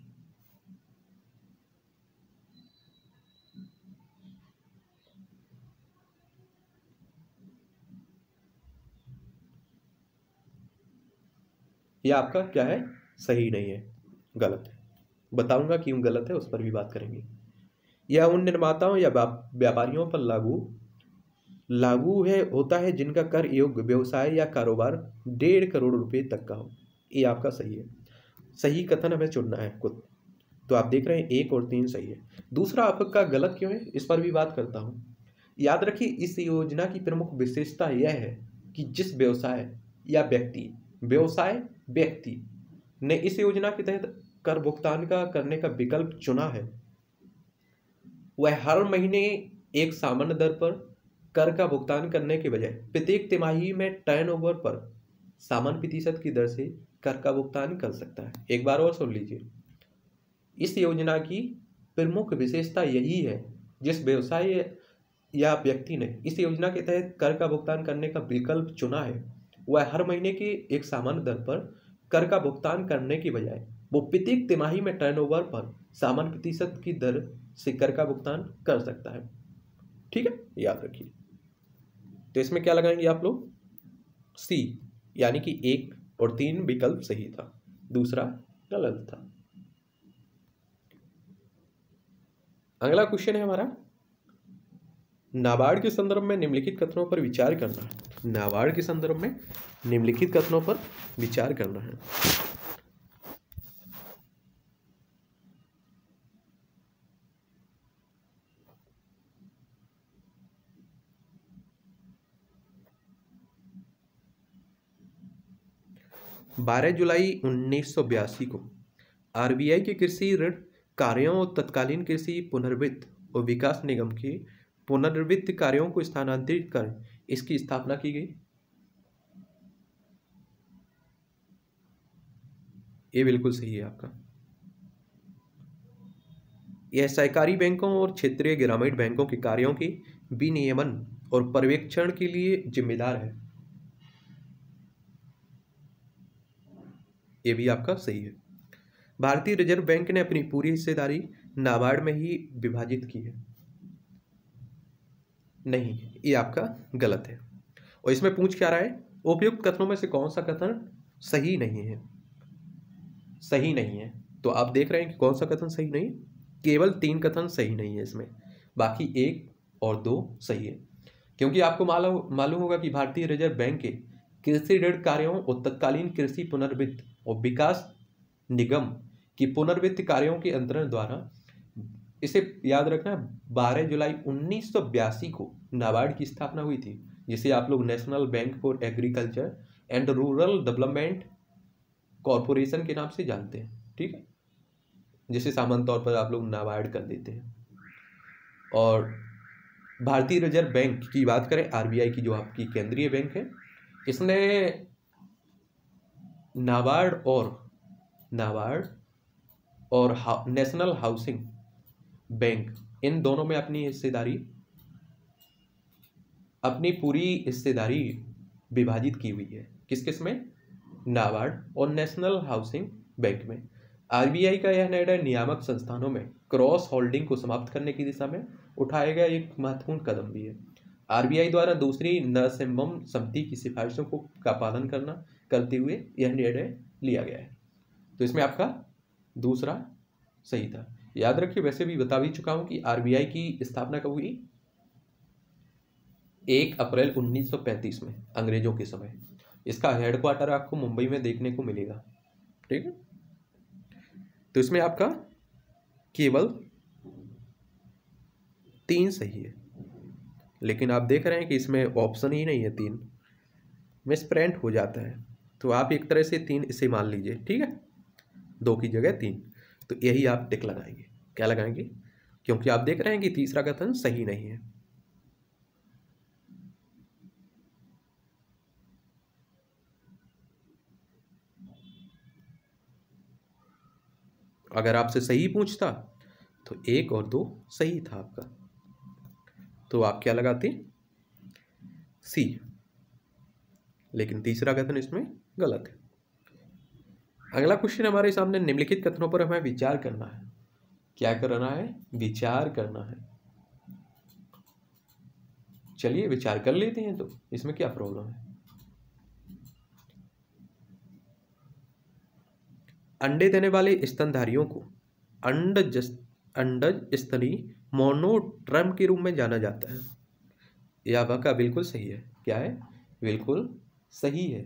यह आपका क्या है? सही नहीं है, गलत है। बताऊंगा क्यों गलत है, उस पर भी बात करेंगे। यह उन निर्माताओं या व्यापारियों पर लागू है होता है जिनका कर योग्य व्यवसाय या कारोबार 1.5 करोड़ रुपए तक का हो। ये आपका सही है। सही कथन हमें चुनना है खुद। तो आप देख रहे हैं 1 और 3 सही है। दूसरा आपका गलत क्यों है, इस पर भी बात करता हूं। याद रखिए, इस योजना की प्रमुख विशेषता यह है कि जिस व्यवसाय व्यक्ति ने इस योजना के तहत कर भुगतान का करने का विकल्प चुना है, वह हर महीने एक सामान्य दर पर कर का भुगतान करने के बजाय प्रत्येक तिमाही में टर्नओवर पर सामान्य प्रतिशत की दर से कर का भुगतान कर सकता है। एक बार और सुन लीजिए, इस योजना की प्रमुख विशेषता यही है, जिस व्यवसाय या व्यक्ति ने इस योजना के तहत कर का भुगतान करने का विकल्प चुना है, वह हर महीने की एक सामान्य दर पर कर का भुगतान करने की बजाय वो प्रत्येक तिमाही में टर्नओवर पर सामान्य प्रतिशत की दर से कर का भुगतान कर सकता है। ठीक है, याद रखिए। तो इसमें क्या लगाएंगे आप लोग? सी, यानी कि 1 और 3 विकल्प सही था, दूसरा गलत था। अगला क्वेश्चन है हमारा, नाबार्ड के संदर्भ में निम्नलिखित कथनों पर विचार करना है। नाबार्ड के संदर्भ में निम्नलिखित कथनों पर विचार करना है। बारह जुलाई 1982 को आरबीआई के कृषि ऋण कार्यों और तत्कालीन कृषि पुनर्वित्त और विकास निगम के पुनर्वित्त कार्यों को स्थानांतरित कर इसकी स्थापना की गई। ये बिल्कुल सही है आपका। यह सहकारी बैंकों और क्षेत्रीय ग्रामीण बैंकों के कार्यों के विनियमन और पर्यवेक्षण के लिए जिम्मेदार है। ये भी आपका सही है। भारतीय रिजर्व बैंक ने अपनी पूरी हिस्सेदारी नाबार्ड में ही विभाजित की है। नहीं, ये आपका गलत है। और इसमें पूछ क्या रहा है, उपयुक्त कथनों में से कौन सा कथन सही नहीं है? सही नहीं है। तो आप देख रहे हैं कि कौन सा कथन सही नहीं, केवल 3 कथन सही नहीं है इसमें, बाकी 1 और 2 सही है। क्योंकि आपको मालूम होगा कि भारतीय रिजर्व बैंक के कृषि ऋण कार्यों और तत्कालीन कृषि पुनर्वित्त और विकास निगम की पुनर्वित्त कार्यों के अंतरण द्वारा, इसे याद रखना, 12 जुलाई 1982 को नाबार्ड की स्थापना हुई थी, जिसे आप लोग national bank for agriculture and rural development corporation के नाम से जानते हैं। ठीक है, जिसे सामान्य तौर पर आप लोग नाबार्ड कर देते हैं। और भारतीय रिजर्व बैंक की बात करें, आरबीआई की जो आपकी केंद्रीय बैंक है, इसने नाबार्ड और नेशनल हाउसिंग बैंक, इन दोनों में अपनी पूरी हिस्सेदारी विभाजित की हुई है। किस किस में? नाबार्ड और नेशनल हाउसिंग बैंक में। आरबीआई का यह निर्णय नियामक संस्थानों में क्रॉस होल्डिंग को समाप्त करने की दिशा में उठाया गया एक महत्वपूर्ण कदम भी है। आरबीआई द्वारा दूसरी नरसिम्हम समिति की सिफारिशों का पालन करते हुए यह निर्णय लिया गया है। तो इसमें आपका दूसरा सही था। याद रखिए, वैसे भी बता भी चुका हूं कि आरबीआई की स्थापना कब हुई? 1 अप्रैल 1935 में, अंग्रेजों के समय। इसका हेडक्वार्टर आपको मुंबई में देखने को मिलेगा। ठीक है, तो इसमें आपका केवल 3 सही है, लेकिन आप देख रहे हैं कि इसमें ऑप्शन ही नहीं है 3, मिसप्रिंट हो जाता है। तो आप एक तरह से 3 इसे मान लीजिए। ठीक है, 2 की जगह 3, तो यही आप टिक लगाएंगे। क्या लगाएंगे? क्योंकि आप देख रहे हैं कि तीसरा कथन सही नहीं है। अगर आपसे सही पूछता तो 1 और 2 सही था आपका, तो आप क्या लगाते? सी। लेकिन तीसरा कथन इसमें गलत है। अगला क्वेश्चन हमारे सामने, निम्नलिखित कथनों पर हमें विचार करना है। क्या करना है? विचार करना है। चलिए विचार कर लेते हैं, तो इसमें क्या प्रॉब्लम है। अंडे देने वाले स्तनधारियों को अंडज स्तनी मोनोट्रम के रूप में जाना जाता है। यह वाक्य बिल्कुल सही है। क्या है? बिल्कुल सही है।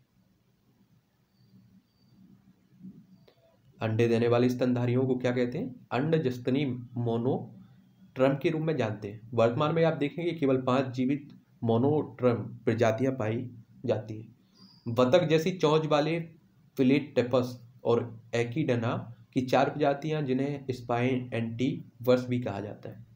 अंडे देने वाले स्तनधारियों को क्या कहते हैं? अंडज स्तनी मोनोट्रम के रूप में जानते हैं। वर्तमान में आप देखेंगे केवल 5 जीवित मोनोट्रम प्रजातियां पाई जाती हैं। बतख जैसी चोंच वाले फिलेटेपस और एकिडना की 4 प्रजातियां, जिन्हें स्पाइन एंटीवर्स भी कहा जाता है।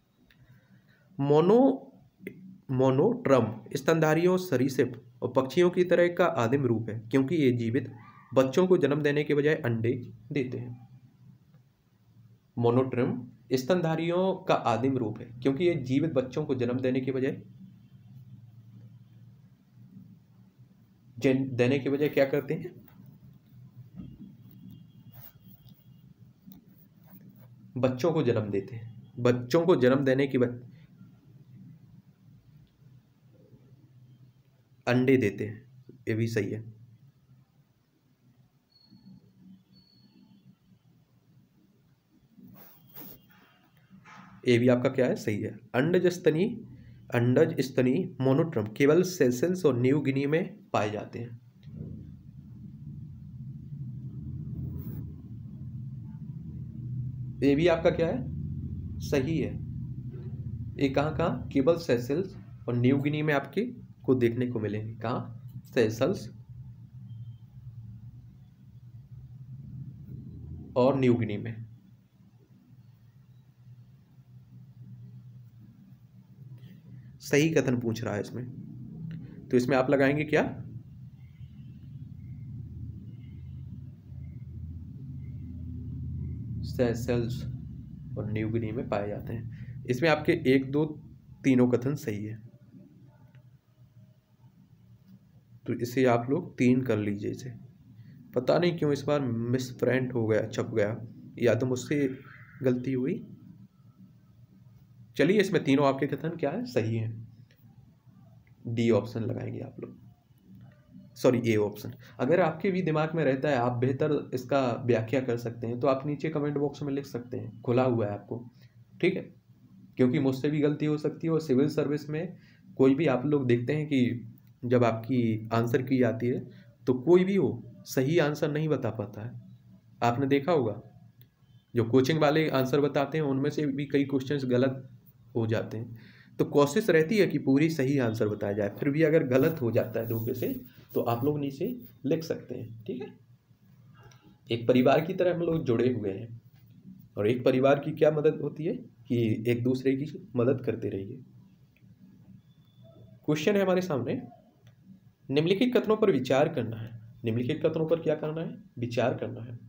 मोनोट्रम स्तनधारियों, सरीसृप और पक्षियों की तरह का आदिम रूप है, क्योंकि ये जीवित बच्चों को जन्म देने के बजाय अंडे देते हैं। मोनोट्रम स्तनधारियों का आदिम रूप है, क्योंकि ये जीवित बच्चों को जन्म देने के बजाय क्या करते हैं? बच्चों को जन्म देते हैं। बच्चों को जन्म देने के बाद अंडे देते हैं। ये भी सही है। ये भी आपका क्या है? सही है। अंडज स्तनी मोनोट्रम केवल सेशेल्स और न्यू गिनी में पाए जाते हैं। ये भी आपका क्या है? सही है। ये कहाँ? केवल सेशेल्स और न्यू गिनी में आपके को देखने को मिलेंगे। कहाँ? सेशेल्स और न्यू गिनी में। सही कथन पूछ रहा है इसमें, तो इसमें आप लगाएंगे क्या? सेशेल्स और न्यू गिनी में पाए जाते हैं। इसमें आपके 1, 2, तीनों कथन सही है, तो इसे आप लोग 3 कर लीजिए। इसे पता नहीं क्यों इस बार मिसप्रिंट हो गया, छप गया, या तो मुझसे गलती हुई। चलिए इसमें तीनों आपके कथन क्या है? सही है। डी ऑप्शन लगाएंगे आप लोग, सॉरी ए ऑप्शन। अगर आपके भी दिमाग में रहता है, आप बेहतर इसका व्याख्या कर सकते हैं, तो आप नीचे कमेंट बॉक्स में लिख सकते हैं, खुला हुआ है आपको। ठीक है, क्योंकि मुझसे भी गलती हो सकती है, और सिविल सर्विस में कोई भी आप लोग देखते हैं कि जब आपकी आंसर की जाती है तो कोई भी हो सही आंसर नहीं बता पाता है। आपने देखा होगा, जो कोचिंग वाले आंसर बताते हैं उनमें से भी कई क्वेश्चंस गलत हो जाते हैं। तो कोशिश रहती है कि पूरी सही आंसर बताया जाए, फिर भी अगर गलत हो जाता है धोखे से, तो आप लोग नीचे लिख सकते हैं। ठीक है, एक परिवार की तरह हम लोग जुड़े हुए हैं, और एक परिवार की क्या मदद होती है कि एक दूसरे की मदद करते रहिए। क्वेश्चन है हमारे सामने, निम्नलिखित कथनों पर विचार करना है। निम्नलिखित कथनों पर क्या करना है? विचार करना है।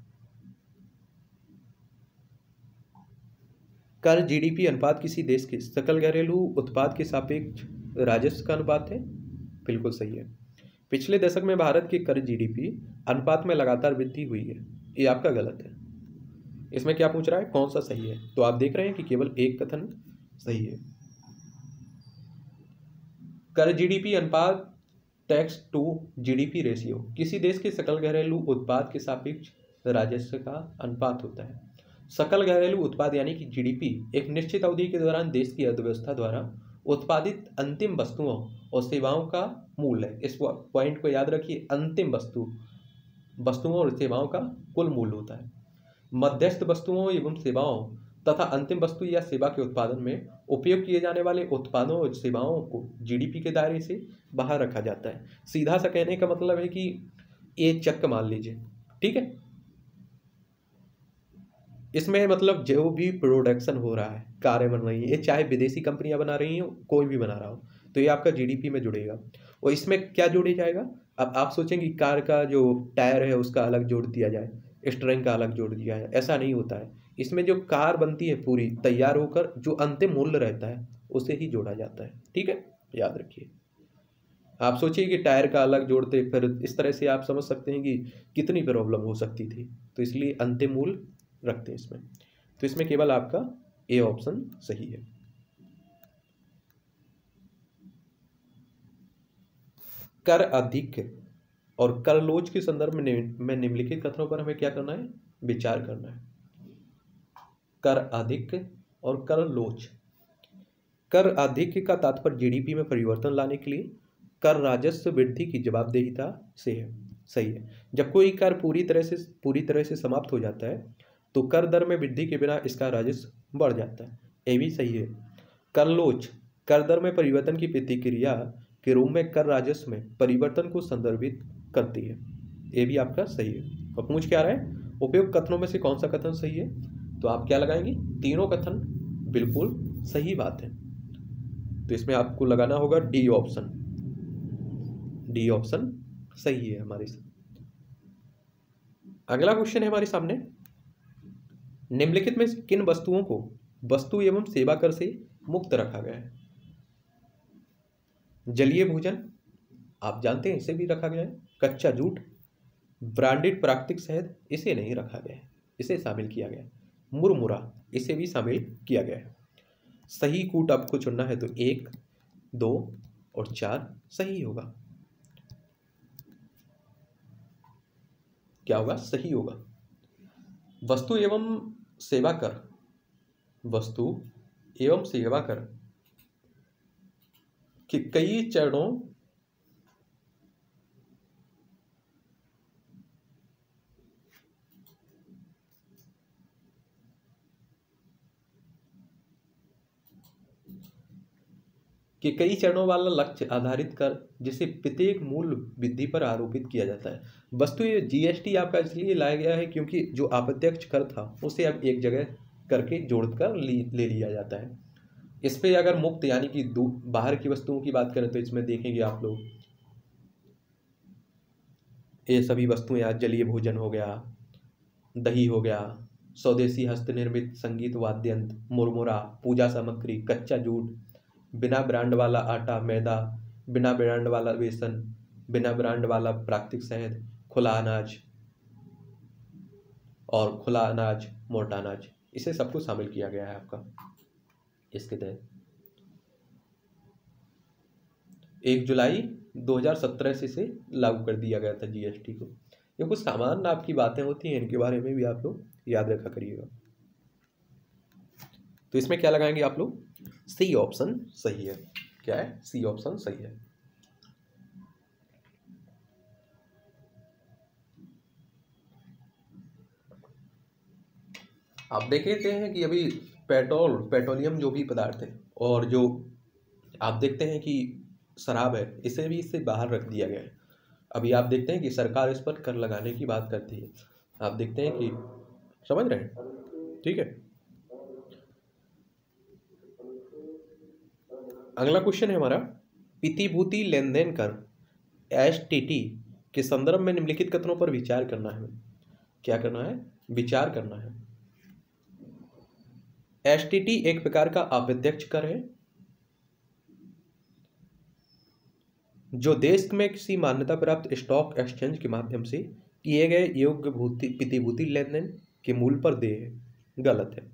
कर जीडीपी अनुपात किसी देश के सकल घरेलू उत्पाद के सापेक्ष राजस्व का अनुपात है। बिल्कुल सही है। पिछले दशक में भारत के कर जीडीपी अनुपात में लगातार वृद्धि हुई है। ये आपका गलत है। इसमें क्या पूछ रहा है? कौन सा सही है? तो आप देख रहे हैं कि केवल एक कथन सही है। कर जीडीपी अनुपात टैक्स टू जीडीपी रेशियो किसी देश के सकल घरेलू उत्पाद के सापेक्ष राजस्व का अनुपात होता है। सकल घरेलू उत्पाद यानी कि जीडीपी एक निश्चित अवधि के दौरान देश की अर्थव्यवस्था द्वारा उत्पादित अंतिम वस्तुओं और सेवाओं का मूल है। इस पॉइंट को याद रखिए, अंतिम वस्तुओं और सेवाओं का कुल मूल्य होता है। मध्यस्थ वस्तुओं एवं सेवाओं तथा अंतिम वस्तु या सेवा के उत्पादन में उपयोग किए जाने वाले उत्पादों और सेवाओं को जीडीपी के दायरे से बाहर रखा जाता है। सीधा सा कहने का मतलब है कि ये चक्क मान लीजिए, ठीक है। इसमें मतलब जो भी प्रोडक्शन हो रहा है, कारें बन रही हैं, ये चाहे विदेशी कंपनियां बना रही हो, कोई भी बना रहा हो, तो ये आपका जीडीपी में जुड़ेगा। और इसमें क्या जोड़े जाएगा? अब आप सोचेंगे कार का जो टायर है उसका अलग जोड़ दिया जाए, स्टीयरिंग का अलग जोड़ दिया जाए, ऐसा नहीं होता है। इसमें जो कार बनती है पूरी तैयार होकर, जो अंतिम मूल्य रहता है उसे ही जोड़ा जाता है, ठीक है, याद रखिए। आप सोचिए कि टायर का अलग जोड़ते, फिर इस तरह से आप समझ सकते हैं कि कितनी प्रॉब्लम हो सकती थी। तो इसलिए अंतिम मूल्य रखते हैं इसमें। तो इसमें केवल आपका ए ऑप्शन सही है। कर अधिक और कर लोच के संदर्भ में निम्नलिखित कथनों पर हमें क्या करना है? विचार करना है। कर अधिक और कर लोच। कर अधिक का तात्पर्य जीडीपी में परिवर्तन लाने के लिए कर राजस्व वृद्धि की जवाबदेहिता से है। सही है। जब कोई कर पूरी तरह से समाप्त हो जाता है तो कर दर में वृद्धि के बिना इसका राजस्व बढ़ जाता है। ये भी सही है। कर लोच कर दर में परिवर्तन की प्रतिक्रिया के रूप में कर राजस्व में परिवर्तन को संदर्भित करती है। ये भी आपका सही है। और पूछ क्या रहा है? उपयुक्त कथनों में से कौन सा कथन सही है? तो आप क्या लगाएंगे? तीनों कथन बिल्कुल सही बात है। तो इसमें आपको लगाना होगा डी ऑप्शन। डी ऑप्शन सही है हमारे साथ। अगला क्वेश्चन है हमारे सामने, निम्नलिखित में किन वस्तुओं को वस्तु एवं सेवा कर से मुक्त रखा गया है? जलीय भोजन, आप जानते हैं इसे भी रखा गया है। कच्चा जूट, ब्रांडेड प्राकृतिक शहद, इसे नहीं रखा गया है, इसे शामिल किया गया है। मुरमुरा, इसे भी शामिल किया गया है। सही कूट आपको चुनना है तो 1, 2 और 4 सही होगा। क्या होगा? सही होगा। वस्तु एवं सेवा कर, वस्तु एवं सेवा कर कि कई चरणों वाला लक्ष्य आधारित कर जिसे प्रत्येक मूल्य वृद्धि पर आरोपित किया जाता है। वस्तु ये जीएसटी आपका इसलिए लाया गया है क्योंकि जो अप्रत्यक्ष कर था उसे अब एक जगह करके जोड़कर ले लिया जाता है। इस पे अगर मुक्त यानी कि बाहर की वस्तुओं की बात करें तो इसमें देखेंगे आप लोग ये सभी वस्तुएं, आज जलीय भोजन हो गया, दही हो गया, स्वदेशी हस्तनिर्मित संगीत वाद्य यंत्र, मुरमुरा, पूजा सामग्री, कच्चा जूट, बिना ब्रांड वाला आटा मैदा, बिना ब्रांड वाला बेसन, बिना ब्रांड वाला प्राकृतिक शहद, खुला अनाज और खुला अनाज, मोटा अनाज, इसे सबको शामिल किया गया है आपका इसके तहत। 1 जुलाई 2017 से इसे लागू कर दिया गया था जीएसटी को। ये कुछ सामान्य आपकी बातें होती हैं, इनके बारे में भी आप लोग याद रखा करिएगा। तो इसमें क्या लगाएंगे आप लोग? सी ऑप्शन सही है। क्या है? सी ऑप्शन सही है। आप देखते हैं कि अभी पेट्रोलियम जो भी पदार्थ है और जो आप देखते हैं कि शराब है, इसे भी इससे बाहर रख दिया गया है। अभी आप देखते हैं कि सरकार इस पर कर लगाने की बात करती है। आप देखते हैं कि समझ रहे हैं, ठीक है। अगला क्वेश्चन है हमारा, प्रतिभूति लेन देन कर एसटीटी के संदर्भ में निम्नलिखित कथनों पर विचार करना है। क्या करना है? विचार करना है। एसटीटी एक प्रकार का अप्रत्यक्ष कर है जो देश में किसी मान्यता प्राप्त स्टॉक एक्सचेंज के माध्यम से किए गए योग्य प्रतिभूति लेन देन के मूल्य पर देय है। गलत है।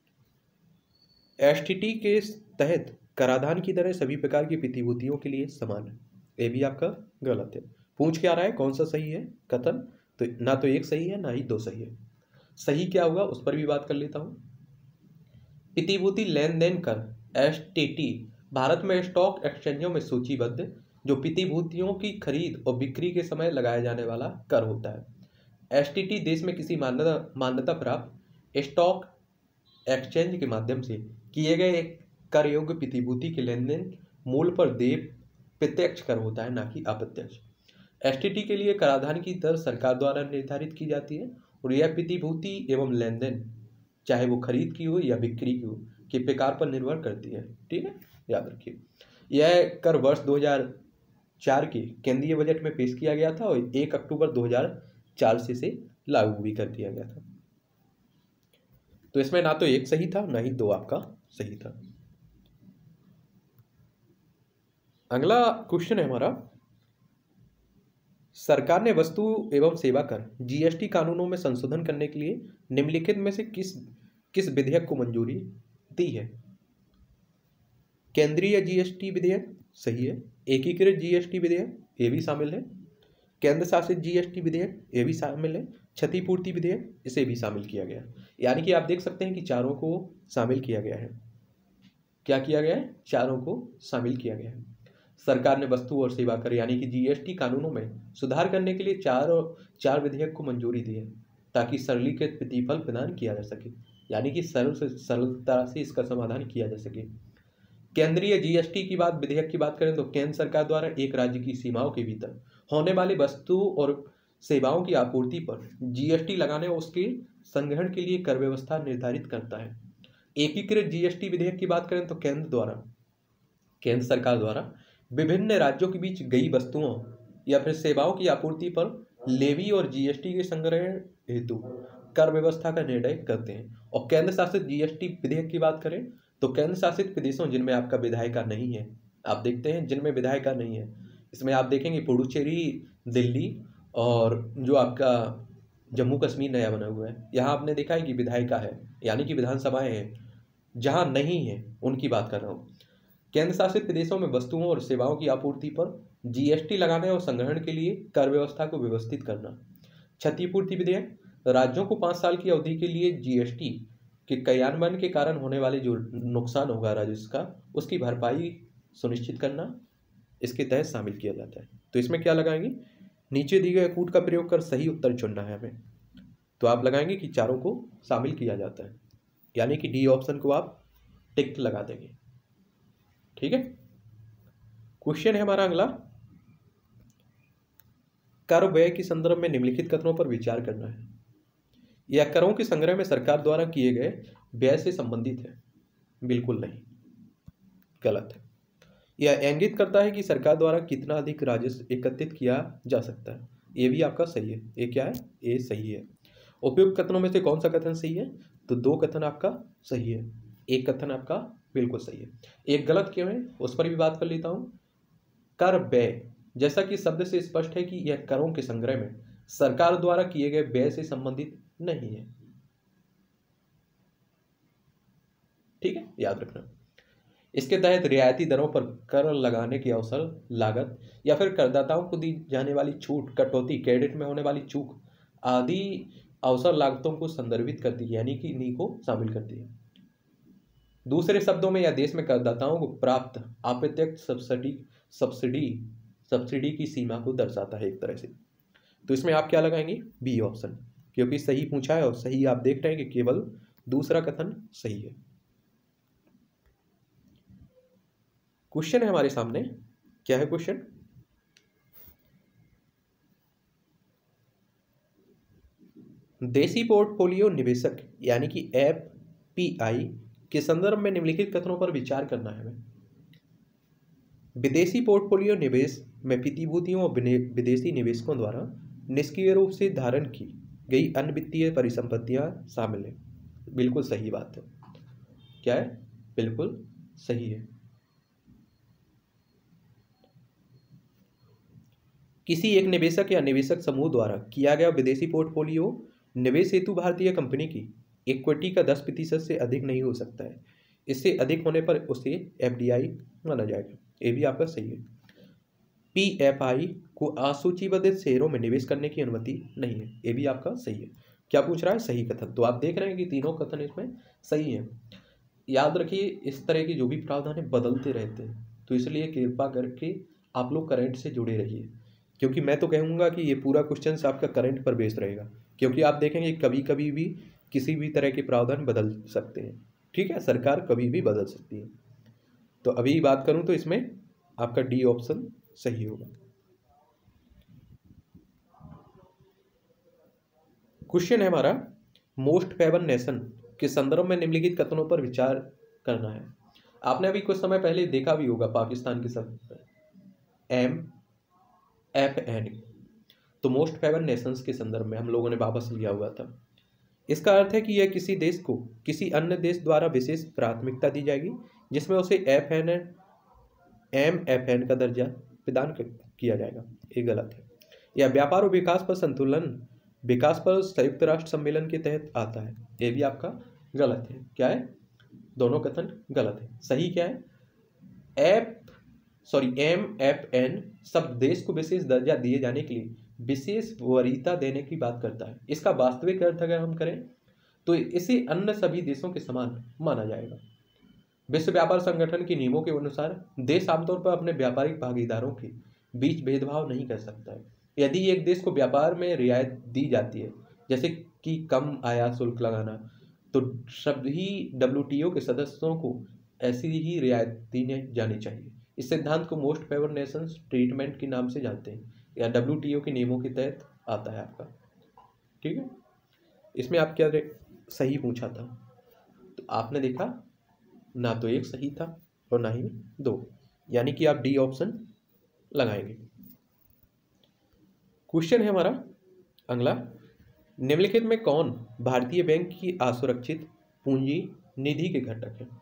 एसटीटी के तहत कराधान की दरें सभी प्रकार की प्रतिभूतियों के लिए समान है। ये भी आपका गलत है। पूछ क्या रहा है? कौन सा सही है कथन? तो ना तो 1 सही है ना ही 2 सही है। सही क्या होगा उस पर भी बात कर लेता हूं। प्रतिभूति लेन देन कर एसटीटी भारत में स्टॉक एक्सचेंजों में सूचीबद्ध जो प्रतिभूतियों की खरीद और बिक्री के समय लगाया जाने वाला कर होता है। एसटीटी देश में किसी मान्यता प्राप्त स्टॉक एक्सचेंज के माध्यम से किए गए एक कर योग्य प्रतिभूति के लेन देन मूल्य पर देय प्रत्यक्ष कर होता है, ना कि अप्रत्यक्ष। एसटीटी के लिए कराधान की दर सरकार द्वारा निर्धारित की जाती है और यह प्रतिभूति एवं लेन देन चाहे वो खरीद की हो या बिक्री की हो के प्रकार पर निर्भर करती है। ठीक है, याद रखिए। यह कर वर्ष 2004 के केंद्रीय बजट में पेश किया गया था और 1 अक्टूबर 2004 से लागू भी कर दिया गया था। तो इसमें ना तो एक सही था ना ही दो आपका सही था। अगला क्वेश्चन है हमारा, सरकार ने वस्तु एवं सेवा कर जीएसटी कानूनों में संशोधन करने के लिए निम्नलिखित में से किस विधेयक को मंजूरी दी है? केंद्रीय जीएसटी विधेयक सही है। एकीकृत जीएसटी विधेयक ये भी शामिल है। केंद्र शासित जीएसटी विधेयक ये भी शामिल है। क्षतिपूर्ति विधेयक इसे भी शामिल किया गया। यानी कि आप देख सकते हैं कि चारों को शामिल किया गया है। क्या किया गया है? चारों को शामिल किया गया है। सरकार ने वस्तु और सेवा कर यानी कि जीएसटी कानूनों में सुधार करने के लिए चार विधेयक को मंजूरी दी है ताकि सरलीकृत प्रतिफल प्रदान किया जा सके, यानी कि सरलता से इसका समाधान किया जा सके। केंद्रीय जीएसटी की विधेयक की बात करें तो केंद्र सरकार द्वारा एक राज्य की सीमाओं के भीतर होने वाली वस्तु और सेवाओं की आपूर्ति पर जीएसटी लगाने और उसके संग्रहण के लिए कर व्यवस्था निर्धारित करता है। एकीकृत जीएसटी विधेयक की बात करें तो केंद्र सरकार द्वारा विभिन्न राज्यों के बीच गई वस्तुओं या फिर सेवाओं की आपूर्ति पर लेवी और जीएसटी के संग्रह हेतु कर व्यवस्था का निर्णय करते हैं। और केंद्र शासित जीएसटी विधेयक की बात करें तो केंद्र शासित प्रदेशों जिनमें आपका विधायिका नहीं है, आप देखते हैं जिनमें विधायिका नहीं है, इसमें आप देखेंगे पुडुचेरी, दिल्ली और जो आपका जम्मू कश्मीर नया बना हुआ है, यहाँ आपने देखा है कि विधायिका है यानी कि विधानसभाएं हैं। जहाँ नहीं है उनकी बात कर रहा हूँ। केंद्र शासित प्रदेशों में वस्तुओं और सेवाओं की आपूर्ति पर जीएसटी लगाने और संग्रहण के लिए कर व्यवस्था को व्यवस्थित करना। क्षतिपूर्ति विधेयक राज्यों को 5 साल की अवधि के लिए जीएसटी के क्रियान्वयन के कारण होने वाले जो नुकसान होगा राजस्व का, उसकी भरपाई सुनिश्चित करना इसके तहत शामिल किया जाता है। तो इसमें क्या लगाएंगे? नीचे दिए गए कूट का प्रयोग कर सही उत्तर चुनना है हमें। तो आप लगाएंगे कि चारों को शामिल किया जाता है, यानी कि डी ऑप्शन को आप टिक लगा देंगे। ठीक है। क्वेश्चन है हमारा अगला, कर व्यय के संदर्भ में निम्नलिखित कथनों पर विचार करना है। यह करों के संग्रह में सरकार द्वारा किए गए व्यय से संबंधित है? बिल्कुल नहीं, गलत है। यह इंगित करता है कि सरकार द्वारा कितना अधिक राजस्व एकत्रित किया जा सकता है। ये भी आपका सही है। ये क्या है? ये सही है। उपयुक्त कथनों में से कौन सा कथन सही है? तो 2 कथन आपका सही है, 1 कथन आपका बिल्कुल सही है। एक गलत क्यों है उस पर भी बात कर लेता हूं। कर व्यय, जैसा कि शब्द से स्पष्ट है कि यह करों के संग्रह में सरकार द्वारा किए गए व्यय से संबंधित नहीं है। ठीक है, याद रखना। इसके तहत रियायती दरों पर कर लगाने की अवसर लागत या फिर करदाताओं को दी जाने वाली छूट, कटौती, क्रेडिट में होने वाली चूक आदि अवसर लागतों को संदर्भित करती है, यानी कि इन्हीं को शामिल करती है। दूसरे शब्दों में यह देश में करदाताओं को प्राप्त अप्रत्यक्ष सब्सिडी की सीमा को दर्शाता है एक तरह से। तो इसमें आप क्या लगाएंगे? बी ऑप्शन, क्योंकि सही पूछा है और सही आप देख रहे हैं कि केवल दूसरा कथन सही है। क्वेश्चन है हमारे सामने, क्या है क्वेश्चन? देशी पोर्टफोलियो निवेशक यानी कि एफपीआई के संदर्भ में निम्नलिखित कथनों पर विचार करना है हमें। विदेशी पोर्टफोलियो निवेश में प्रतिभूतियों और विदेशी निवेशकों द्वारा निष्क्रिय रूप से धारण की गई अन्य वित्तीय परिसंपत्तियां शामिल है। बिल्कुल सही बात है। क्या है? बिल्कुल सही है। किसी एक निवेशक या निवेशक समूह द्वारा किया गया विदेशी पोर्टफोलियो निवेश हेतु भारतीय कंपनी की इक्विटी का 10% से अधिक नहीं हो सकता है। इससे अधिक होने पर उसे एफडीआई माना जाएगा। ये भी आपका सही है। पीएफआई को असूचीबद्ध शेयरों में निवेश करने की अनुमति नहीं है। ये भी आपका सही है। क्या पूछ रहा है? सही कथन। तो आप देख रहे हैं कि तीनों कथन इसमें सही है। याद रखिए इस तरह के जो भी प्रावधान है बदलते रहते हैं, तो इसलिए कृपा करके आप लोग करंट से जुड़े रहिए, क्योंकि मैं तो कहूँगा कि ये पूरा क्वेश्चन आपका करंट पर बेस्ड रहेगा, क्योंकि आप देखेंगे कभी कभी भी किसी भी तरह के प्रावधान बदल सकते हैं। ठीक है, सरकार कभी भी बदल सकती है। तो अभी बात करूं तो इसमें आपका डी ऑप्शन सही होगा। क्वेश्चन है हमारा, मोस्ट फेवर नेशन के संदर्भ में निम्नलिखित कथनों पर विचार करना है। आपने अभी कुछ समय पहले देखा भी होगा पाकिस्तान के शब्द MFN, तो मोस्ट फेवर नेशंस के संदर्भ में हम लोगों ने वापस लिया हुआ था। इसका अर्थ है कि यह किसी देश को किसी अन्य देश द्वारा विशेष प्राथमिकता दी जाएगी जिसमें उसे MFN का दर्जा प्रदान किया जाएगा। ये गलत है। यह व्यापार और विकास पर संतुलन, विकास पर संयुक्त राष्ट्र सम्मेलन के तहत आता है। ये भी आपका गलत है। क्या है? दोनों कथन गलत है। सही क्या है? MFN शब्द देश को विशेष दर्जा दिए जाने के लिए विशेष वरीयता देने की बात करता है। इसका वास्तविक अर्थ अगर हम करें तो इसे अन्य सभी देशों के समान माना जाएगा। विश्व व्यापार संगठन के नियमों के अनुसार देश आमतौर पर अपने व्यापारिक भागीदारों के बीच भेदभाव नहीं कर सकता है। यदि एक देश को व्यापार में रियायत दी जाती है, जैसे कि कम आयात शुल्क लगाना, तो सभी WTO के सदस्यों को ऐसी ही रियायत दी जानी चाहिए। इस सिद्धांत को मोस्ट फेवर नेशंस ट्रीटमेंट के नाम से जानते हैं, या WTO के नियमों के तहत आता है आपका। ठीक है, इसमें आप क्या सही पूछा था, तो आपने देखा ना तो एक सही था और ना ही दो, यानी कि आप डी ऑप्शन लगाएंगे। क्वेश्चन है हमारा अगला, निम्नलिखित में कौन भारतीय बैंक की असुरक्षित पूंजी निधि के घटक है?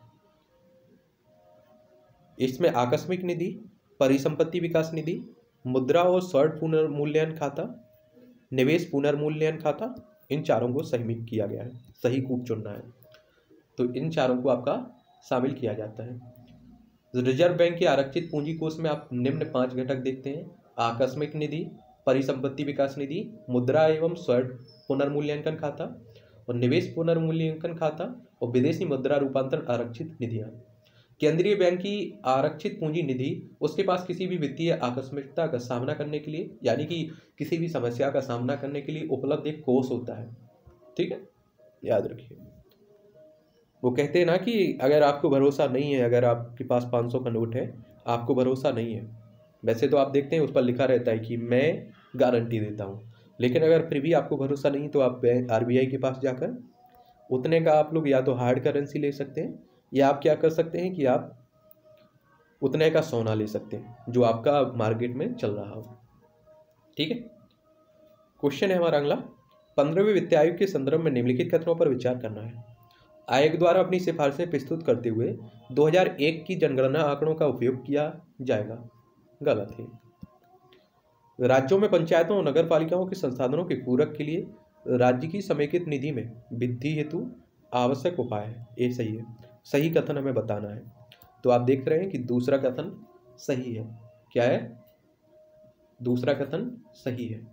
इसमें आकस्मिक निधि, परिसंपत्ति विकास निधि, मुद्रा और शॉर्ट पुनर्मूल्यन खाता, निवेश पुनर्मूल्यन खाता, इन चारों को शामिल किया गया है। सही कूट चुनना है, तो इन चारों को आपका शामिल किया जाता है। रिजर्व बैंक के आरक्षित पूंजी कोष में आप निम्न 5 घटक देखते हैं: आकस्मिक निधि, परिसंपत्ति विकास निधि, मुद्रा एवं शॉर्ट पुनर्मूल्यांकन खाता और निवेश पुनर्मूल्यांकन खाता और विदेशी मुद्रा रूपांतरण आरक्षित निधियां। केंद्रीय बैंक की आरक्षित पूंजी निधि उसके पास किसी भी वित्तीय आकस्मिकता का सामना करने के लिए, यानी कि किसी भी समस्या का सामना करने के लिए उपलब्ध एक कोष होता है। ठीक है, याद रखिए। वो कहते हैं ना कि अगर आपको भरोसा नहीं है, अगर आपके पास 500 का नोट है, आपको भरोसा नहीं है, वैसे तो आप देखते हैं उस पर लिखा रहता है कि मैं गारंटी देता हूँ, लेकिन अगर फिर भी आपको भरोसा नहीं तो आप RBI के पास जाकर उतने का आप लोग या तो हार्ड करेंसी ले सकते हैं, या आप क्या कर सकते हैं कि आप उतने का सोना ले सकते हैं जो आपका मार्केट में चल रहा हो। ठीक है, क्वेश्चन है हमारा अगला, 15वें वित्त आयोग के संदर्भ में निम्नलिखित कथनों पर विचार करना है। आयोग द्वारा अपनी सिफारिशें प्रस्तुत करते हुए 2001 की जनगणना आंकड़ों का उपयोग किया जाएगा। गलत है। राज्यों में पंचायतों और नगर पालिकाओं के संसाधनों के पूरक के लिए राज्य की समेकित निधि में वृद्धि हेतु आवश्यक उपाय है। ये सही है। सही कथन हमें बताना है, तो आप देख रहे हैं कि दूसरा कथन सही है। क्या है? दूसरा कथन सही है।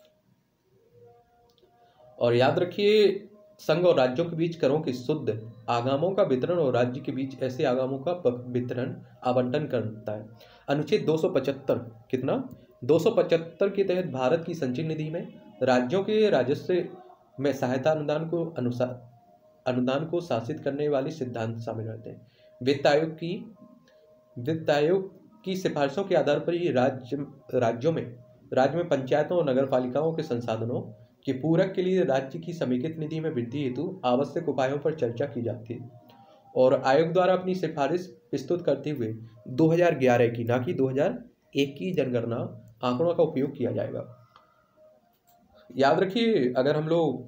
और याद रखिए, संघ और राज्यों के बीच करों के शुद्ध आगामों का वितरण और राज्य के बीच ऐसे आगामों का वितरण आवंटन करता है। अनुच्छेद 275 कितना 275 के तहत भारत की संचयी निधि में राज्यों के राजस्व में सहायता अनुदान को शासित करने वाले सिद्धांत शामिल रहते हैं। वित्त आयोग की सिफारिशों के आधार पर ये राज्य में पंचायतों और नगर पालिकाओं के संसाधनों के पूरक के लिए राज्य की समेकित निधि में वृद्धि हेतु आवश्यक उपायों पर चर्चा की जाती है, और आयोग द्वारा अपनी सिफारिश प्रस्तुत करते हुए 2011 की, ना कि 2001 की जनगणना आंकड़ों का उपयोग किया जाएगा। याद रखिए, अगर हम लोग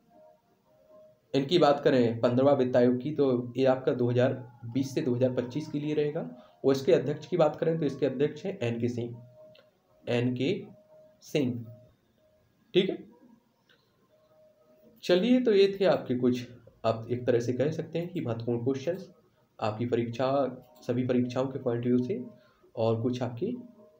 इनकी बात करें 15वां वित्त आयोग की, तो ये आपका 2020 से 2025 के लिए रहेगा। और इसके अध्यक्ष की बात करें तो इसके अध्यक्ष हैं NK सिंह। ठीक है, चलिए, तो ये थे आपके कुछ, आप एक तरह से कह सकते हैं कि महत्वपूर्ण क्वेश्चंस आपकी सभी परीक्षाओं के पॉइंट व्यू से, और कुछ आपकी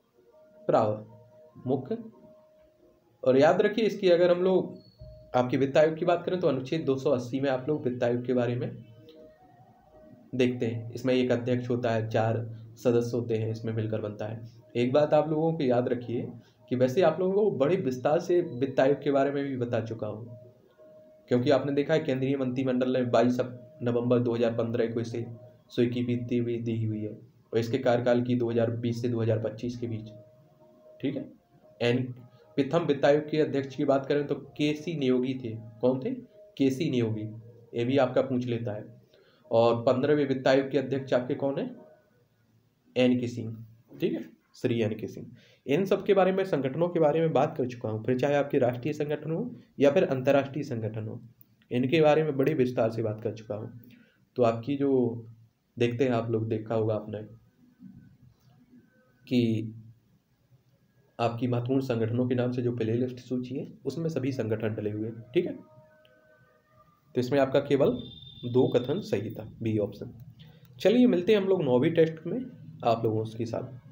मुख्य। और याद रखिए, इसकी अगर हम लोग आपके वित्त आयोग की बात करें तो अनुच्छेद 280 में आप लोग वित्त आयोग के बारे में देखते हैं। इसमें एक अध्यक्ष होता है, 4 सदस्य होते हैं, इसमें मिलकर बनता है। एक बात आप लोगों को याद रखिए कि वैसे आप लोगों को बड़े विस्तार से वित्त आयोग के बारे में भी बता चुका हूँ, क्योंकि आपने देखा है केंद्रीय मंत्रिमंडल ने 22 नवंबर 2015 को इसे स्वीकृति भी दी हुई है, और इसके कार्यकाल की 2020 से 2025 के बीच। ठीक है। एन प्रथम वित्त आयोग के अध्यक्ष की बात करें तो केसी नियोगी थे। कौन थे? केसी नियोगी। ये भी आपका पूछ लेता है। और 15वें वित्त आयोग के अध्यक्ष आपके कौन है? एन के सिंह। ठीक है, श्री एन के सिंह। इन सब के बारे में, संगठनों के बारे में बात कर चुका हूँ, फिर चाहे आपके राष्ट्रीय संगठन हो या फिर अंतर्राष्ट्रीय संगठन हो, इनके बारे में बड़े विस्तार से बात कर चुका हूँ। तो आपकी जो देखते हैं, आप लोग देखा होगा आपने कि आपकी महत्वपूर्ण संगठनों के नाम से जो प्ले लिस्ट सूची है उसमें सभी संगठन डले हुए हैं। ठीक है, तो इसमें आपका केवल 2 कथन सही था, बी ऑप्शन। चलिए मिलते हैं हम लोग 9वीं टेस्ट में आप लोगों के साथ।